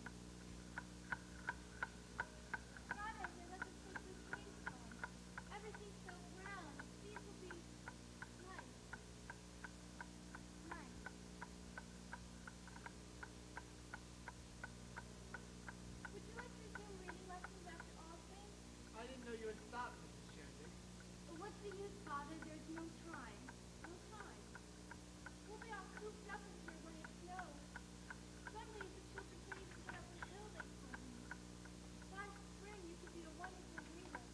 Friday they let us take new paints on. Everything's so brown. These will be nice. Nice. Would you like to resume reading lessons after all things? I didn't know you had stopped, Mrs. Shannon. What's the use, Father? There's no time. No time. We'll be all cooped up in here when it snows. Suddenly, the children can't even get up the hill they climbed. By spring, you could be a wonderful reader.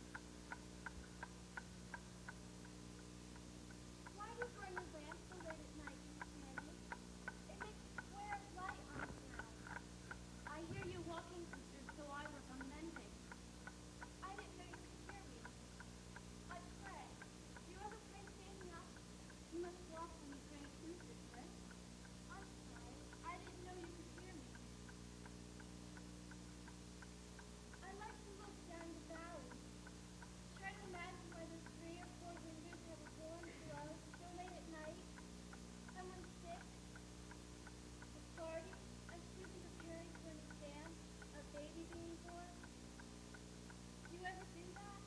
Why do you burn your lamp so late at night, Miss Shannon? It makes a square of light on the ground. I hear you walking, sister, so I was unmending. I didn't know you could hear me. I pray. Do you ever pray standing up? You must walk when you pray too, sister. I'm sorry. I didn't know you could hear me. I like to look down the valley. Try to imagine where those 3 or 4 windows have a warm glow so late at night. Someone sick. A party. A student preparing for an exam. A baby being born. Do you ever do that?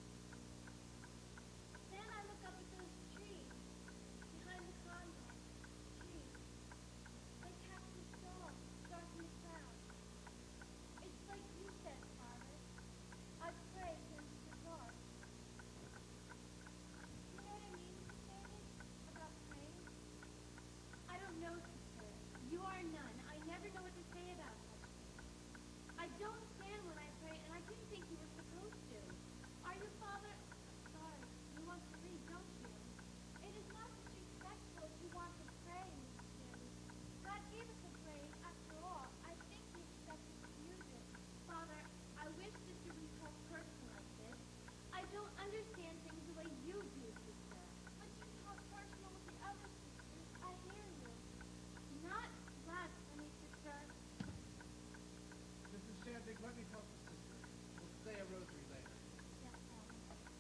Then I look up at those trees behind the convent. Trees. They cast a shawl, dark in the clouds. It's like you said, Father. I pray against the dark. You know what I mean, Miss Shannon? About praying? I don't know, sister. You are a nun. I never know what to say about such things. I don't stand when I pray, and I didn't think you were supposed to. Are you, Father? Sorry, you want to read, don't you? It is not disrespectful if you want to pray, Miss Shannon. God gave us a praise, after all. I think He expects us to use it. Father, I wish Sister would talk personal like this. I don't understand things the way you do, Sister. But you talk personal with the other sisters. I hear you. Not blasphemy, Sister. Mrs. Shannon, let me talk to Sister. We'll say a rosary later. Yes, Father.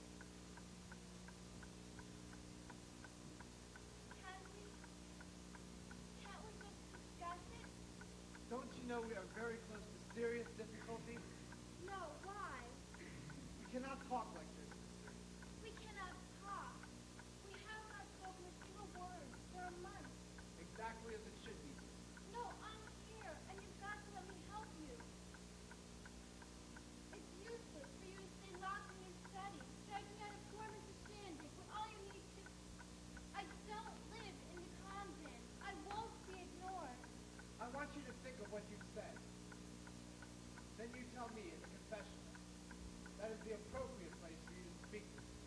Can't we just discuss it? Don't you know we are very close to serious difficulty? No, why? We cannot talk like this, Sister. We cannot talk. We have not spoken a single word for a month. Exactly as it should be. No, I'm here, and you've got to let me help you. It's useless for you to stay locked in your study, striking out a poor Mrs. Shandick, when all you need to... I don't live in the convent. I won't be ignored. I want you to think of what you've said. Then you tell me in the confessional. That is the appropriate place for you to speak to me.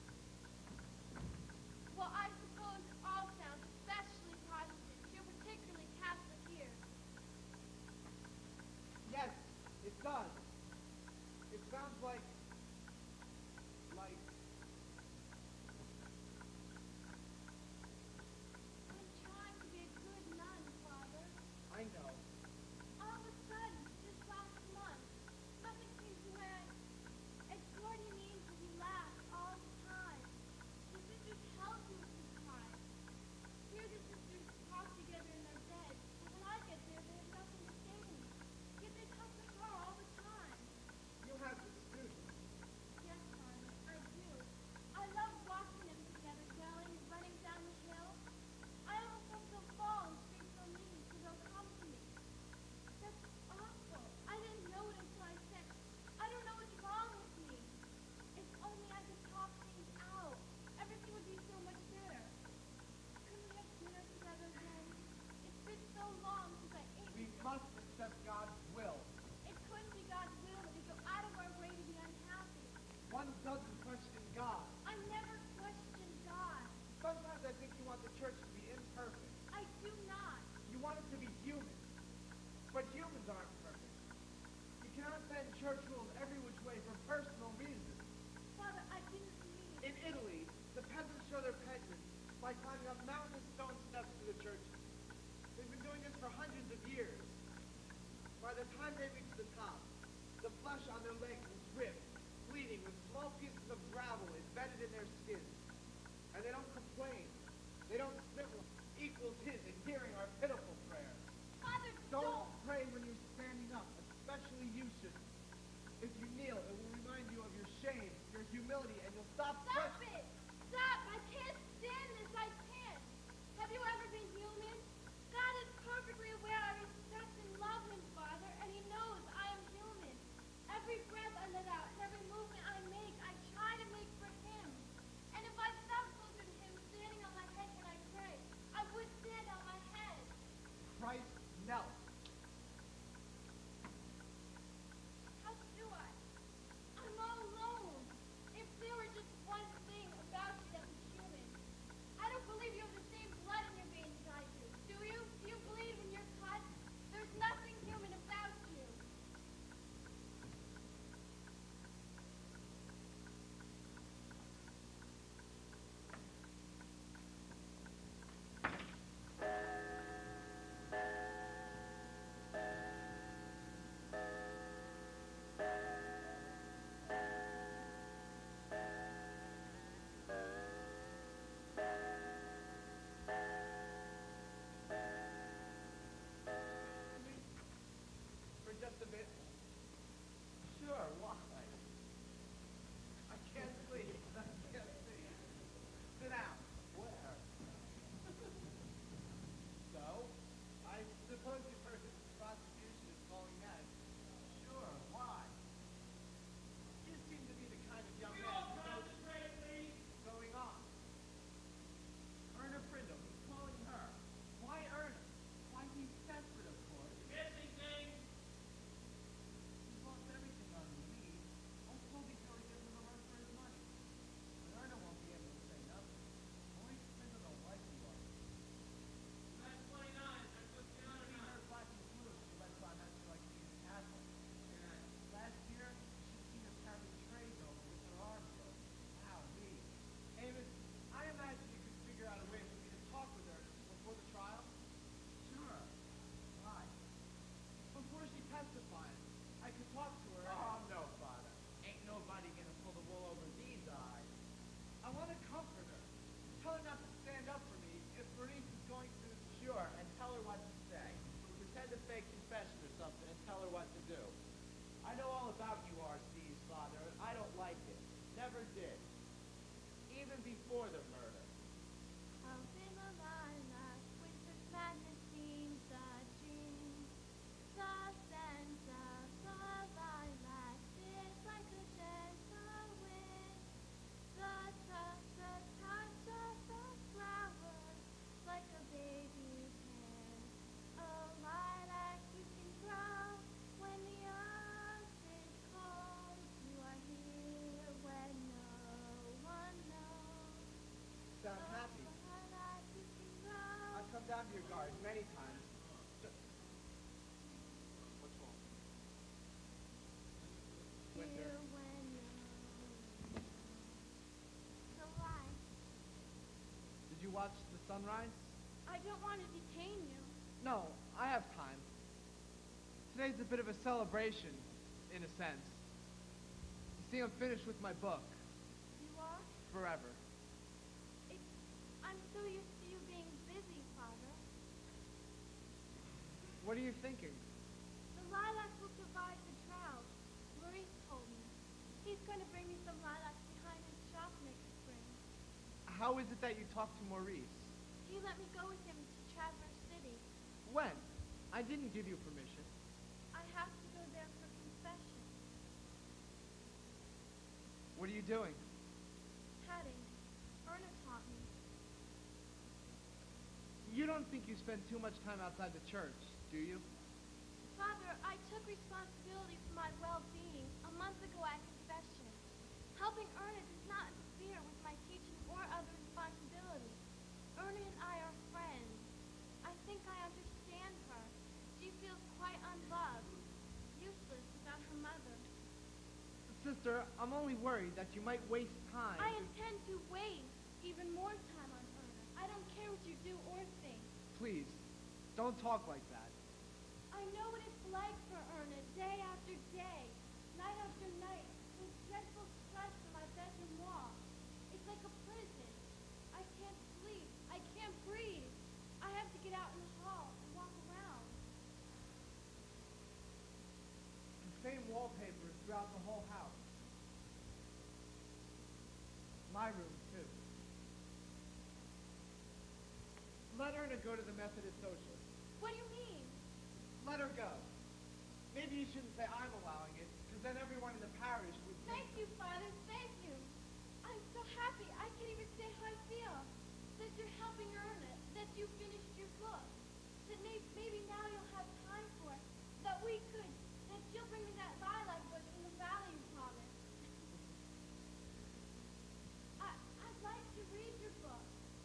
Well, I suppose it all sounds especially Protestant. You're particularly Catholic here. Yes, it does. It sounds like by climbing up mountainous stone steps to the churches. They've been doing this for hundreds of years. By the time they reach the top, the flesh on their legs is ripped, bleeding, with small pieces of gravel embedded in their skin. And they don't complain. They don't snivel. Equals his in hearing our pitiful prayers. Father, Don't pray when you're standing up, especially you shouldn't. If you kneel, it will remind you of your shame, your humility, and you'll stop Stop pressing. it! Stop! I can't stand this. I can't. Have you ever been human? God is perfectly aware I respect and love him, Father, and he knows I am human. Every breath I let out and every movement I make, I try to make for him. And if I felt closer to him standing on my head when I pray, I would stand on my head. Christ knelt. How do I? I'm all alone. If there were just one thing about you that was human. I don't believe you have the same blood in your veins as I do. Do you? Do you believe in your cut? There's nothing human about you. For just a bit. Sure, why? I can't sleep. I can't sleep. Sit down. Where? So, I suppose you've heard that the prosecution is calling mad. Sure, why? You seem to be the kind of young man who knows what's going on. Erna Prindle, he's calling her. Why Erna? Why, he's desperate, of course. Missing things. He's lost everything on me. I'll probably go and give him a run for his money. But Erna won't be able to say nothing. Only Prindle don't like you are. That's 29. That's what's the honor She now. heard Black and Blue. She lets on that she likes to use castle. Last year, she'd seen her carry trays over with her arms broken. Wow, me. Amos, I imagine you could figure out a way for me to talk with her before the trial. Sure. Why? Before she testifies, I could talk to her. Oh, no, Father. Ain't nobody gonna pull the wool over these eyes. I want to comfort her. Tell her not to stand up for me if Bernice is going to... Sure, and tell her what to say. Pretend a fake confession or something and tell her what to do. I know all about you RCs, Father, and I don't like it. Never did. Even before the murder. Out in the lilac, winter's madness seems a dream. The scent of the lilac is like a gentle wind. The touch of the flowers like a baby's hand. Oh, lilac, you can grow when the earth is cold. You are here when no one knows. Sound happy? Lilac, you can grow. I've come down to your garden many times. What's wrong? Winter. Here when no. So why? Did you watch the sunrise? I don't want to detain you. No, I have time. Today's a bit of a celebration, in a sense. You see, I'm finished with my book. You are? Forever. I'm so used to you being busy, Father. What are you thinking? The lilac will survive the drought. Maurice told me. He's going to bring me some lilacs behind his shop next spring. How is it that you talked to Maurice? He let me go with him to Traverse City. When? I didn't give you permission. I have to go there for confession. What are you doing? Heading. Erna taught me. You don't think you spend too much time outside the church, do you? Father, I took responsibility for my well-being a month ago at confession. Helping Erna does not interfere with my teaching or other responsibilities. Erna and I are friends. I think I understand her. She feels quite unloved, useless without her mother. Sister, I'm only worried that you might waste time. I intend to waste even more time on Erna. I I don't care what you do or think. Please, don't talk like that. I know what it's like for Erna, day after day, night after night, with dreadful stress from my bedroom wall. It's like a prison. I can't sleep. I can't breathe. I have to get out in the hall and walk around. The same wallpaper is throughout the whole house. My room, too. Let Erna go to the Methodist Socialist. What do you mean? Let her go. Maybe you shouldn't say I'm allowing it, because then everyone in the parish would think... Thank you, Father. Thank you. I'm so happy. I can't even say how I feel. That you're helping Erna. That you finished your book. That maybe now you'll have time for it. That we could. That you'll bring me that lilac bush from the valley you promised. I'd like to read your book.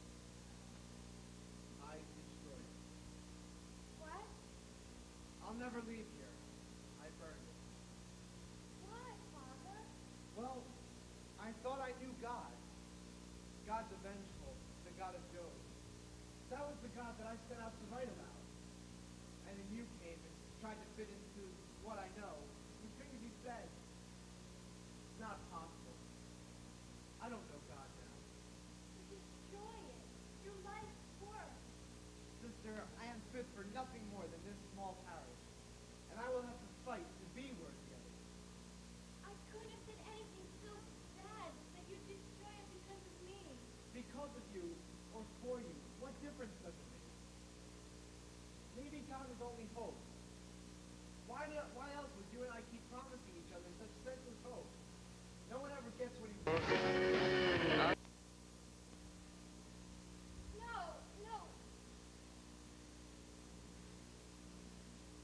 I destroyed it. What? I'll never leave here. I burned it. Why, Father? Well, I thought I knew God. God's a vengeful, the God of Job. That was the God that I set out to write about. And then you came and tried to fit into what I know. The things you said. It's not possible. I don't know God now. Destroy it. Your life's work. Sister, I am fit for nothing more than this small parish. And I will have to fight to be worthy of it. I couldn't have said anything so bad that you'd destroy it because of me. Because of you, or for you, what difference does it make? Maybe God is only hope. Why else would you and I keep promising each other such senseless hope? No one ever gets what he wants. No, no.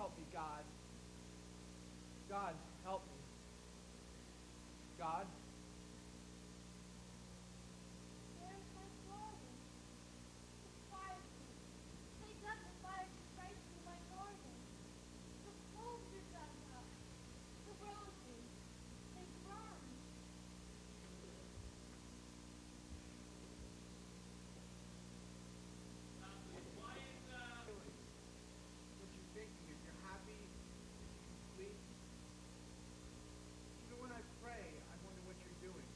help me, God. God, help me. God. Where's my garden? The fire pit. They dug the fire pit right through my garden. The bulbs are dug up. The roses, they burned. What you thinking? If you're happy, if you can sleep. Even when I pray, I wonder what you're doing.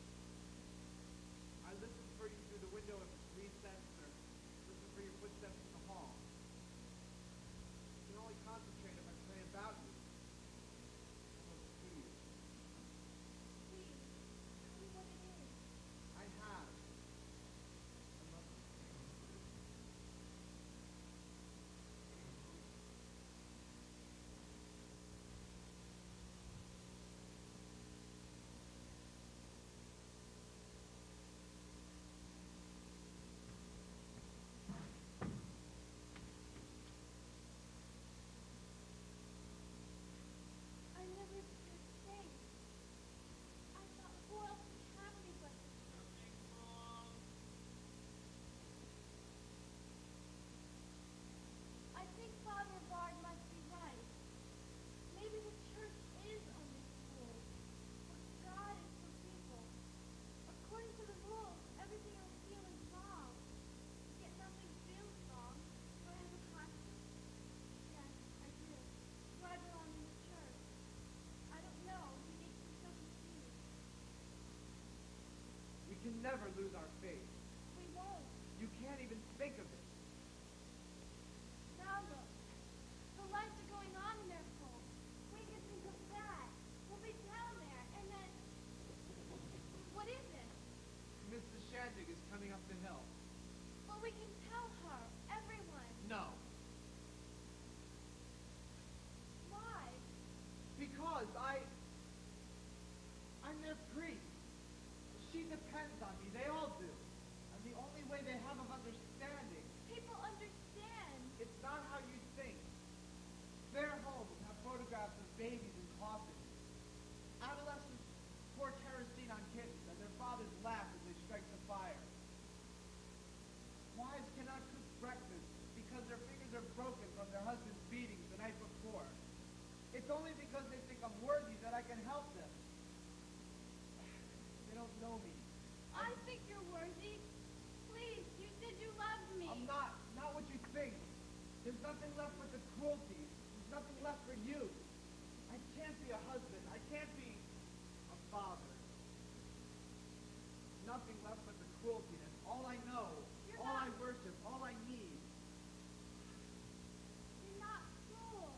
I listen for you through the window if it's recessed, or listen for your footsteps in the hall. I can only concentrate if I pray about you. Almost to you. Please, tell me what it is. I have. I love you. I never could think. I thought, who else would have me but I think Father Bard must be right. Maybe the church is only school, but God is for people. According to the rules, everything I feel is wrong. Yet nothing feels wrong. Do I have a conscience? Yes, I do. Do I belong in the church? I don't know. He makes me so confused. We can never lose our faith. We won't. You can't even think of it. Now look. The lights are going on in their home. We can think of that. We'll be down there, and then... What is it? Mrs. Shandig is coming up the hill. Well, we can tell her. Everyone. No. Why? Because I'm their priest. She depends on me. They all do. And the only way they have of understanding, People understand. it's not how you think. Their homes have photographs of babies in coffins. Adolescents pour kerosene on kittens, and their fathers laugh as they strike the fire. Wives cannot cook breakfast because their fingers are broken from their husband's beatings the night before. It's only because they think I'm worthy that I can help them. They don't know me. I think you're worthy. Please, you said you loved me. I'm not what you think. There's nothing left but the cruelty. There's nothing left for you. I can't be a husband. I can't be a father. Nothing left but the cruelty. That's all I know. You're all I not- worship. All I need. You're not cruel.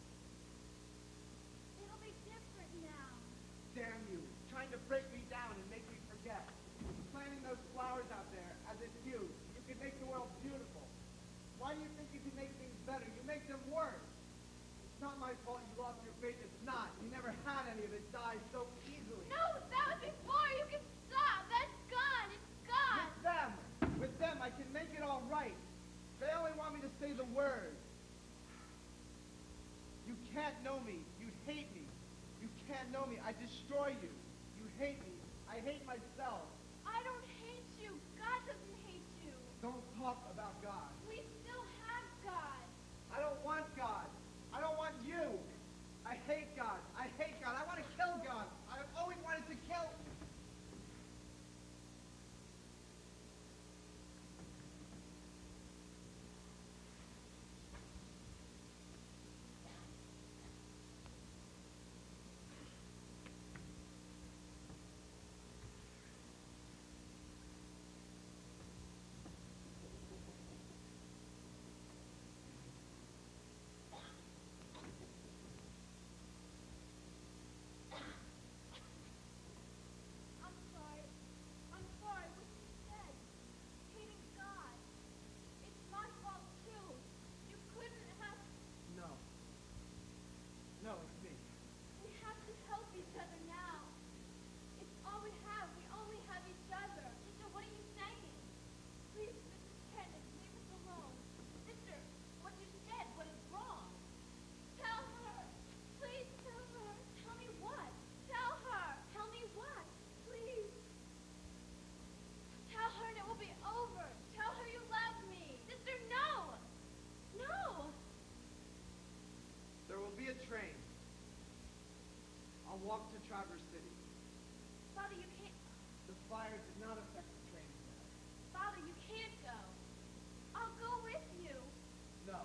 It'll be different now. Damn you. Trying to break me down and make me forget. Planting those flowers out there as if you can make the world beautiful. Why do you think you can make things better? You make them worse. It's not my fault you lost your faith. It's not. You never had any of it die so easily. No, that was before. You can stop. That's gone. It's gone. With them, I can make it all right. They only want me to say the word. You can't know me. You hate me. You can't know me. I destroy you. You hate me. I hate myself. I don't hate you. God doesn't hate you. Don't talk about God. We still have God. I don't want God. I don't want you. I hate God. I hate God. I want to kill God. I've always wanted to kill. I'll walk to Traverse City. Father, you can't. The fire did not affect the train there. Father, you can't go. I'll go with you. No.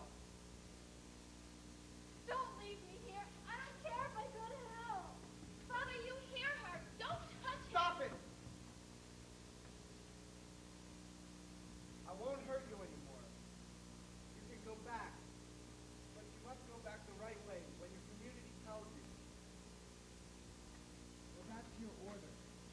Don't leave me here. I don't care if I go to hell. Father, you hear her. Don't touch her. Stop it! I won't hurt you anymore. You can go back. But you must go back the right way when your community tells you. Go back to your order.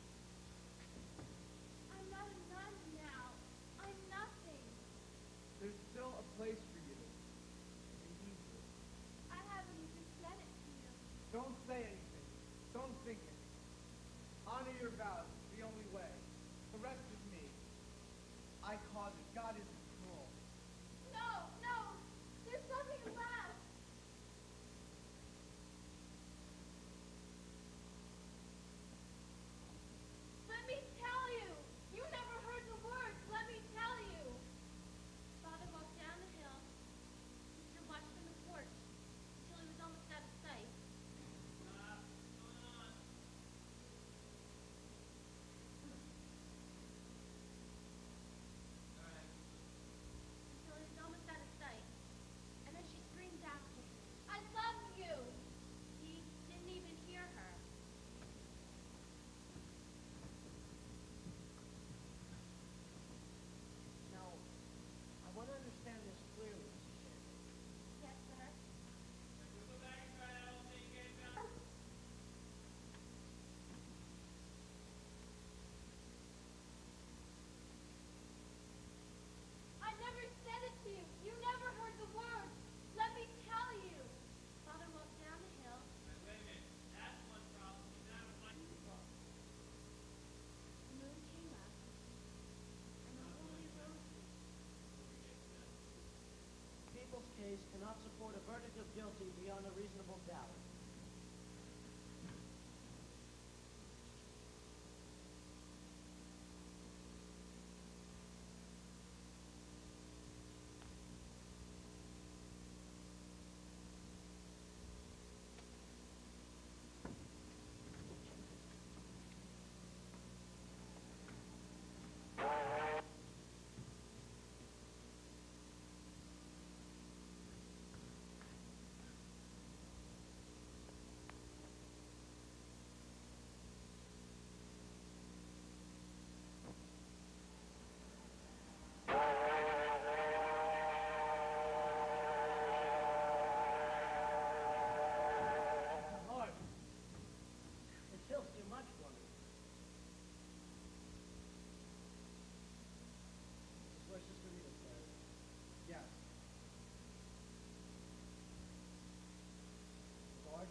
I'm not a nun now. I'm nothing. There's still a place for you. In Jesus. I haven't even said it to you. Don't say anything. Don't think it. Honor your vows. It's the only way. The rest is me. I caused it. God isn't cruel. No, no. There's nothing left. Let me tell you. You never heard the words. Let me tell you. Father walked down the hill. Sister watched from the porch until he was almost out of sight. Until he was almost out of sight. And then she screamed after him, I love you! He didn't even hear her. Now, I want to understand this clearly, Mrs. Shannon. Yes, sir. I never said it to you. You never heard the words. Let me tell you. Father walked down the hill. The moon came up, and the holy roses. People's case cannot support a verdict of guilty beyond a reasonable doubt. Lord, the chill's too much for me. This is where Sister Rita's buried. Yes. Lord,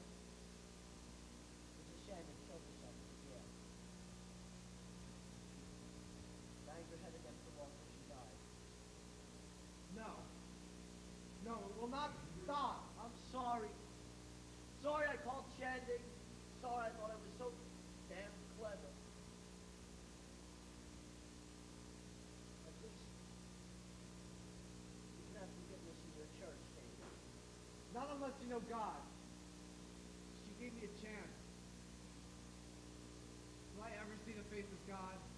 Mrs. Shannon killed herself at the jail. Banged her head against the wall till she died. No. No, it will not stop. I'm sorry. Sorry I called Shanding. Sorry I thought I was so damn clever. At least you can have forgiveness in your church, Shanding. Not unless you know God. She gave me a chance. Will I ever see the face of God?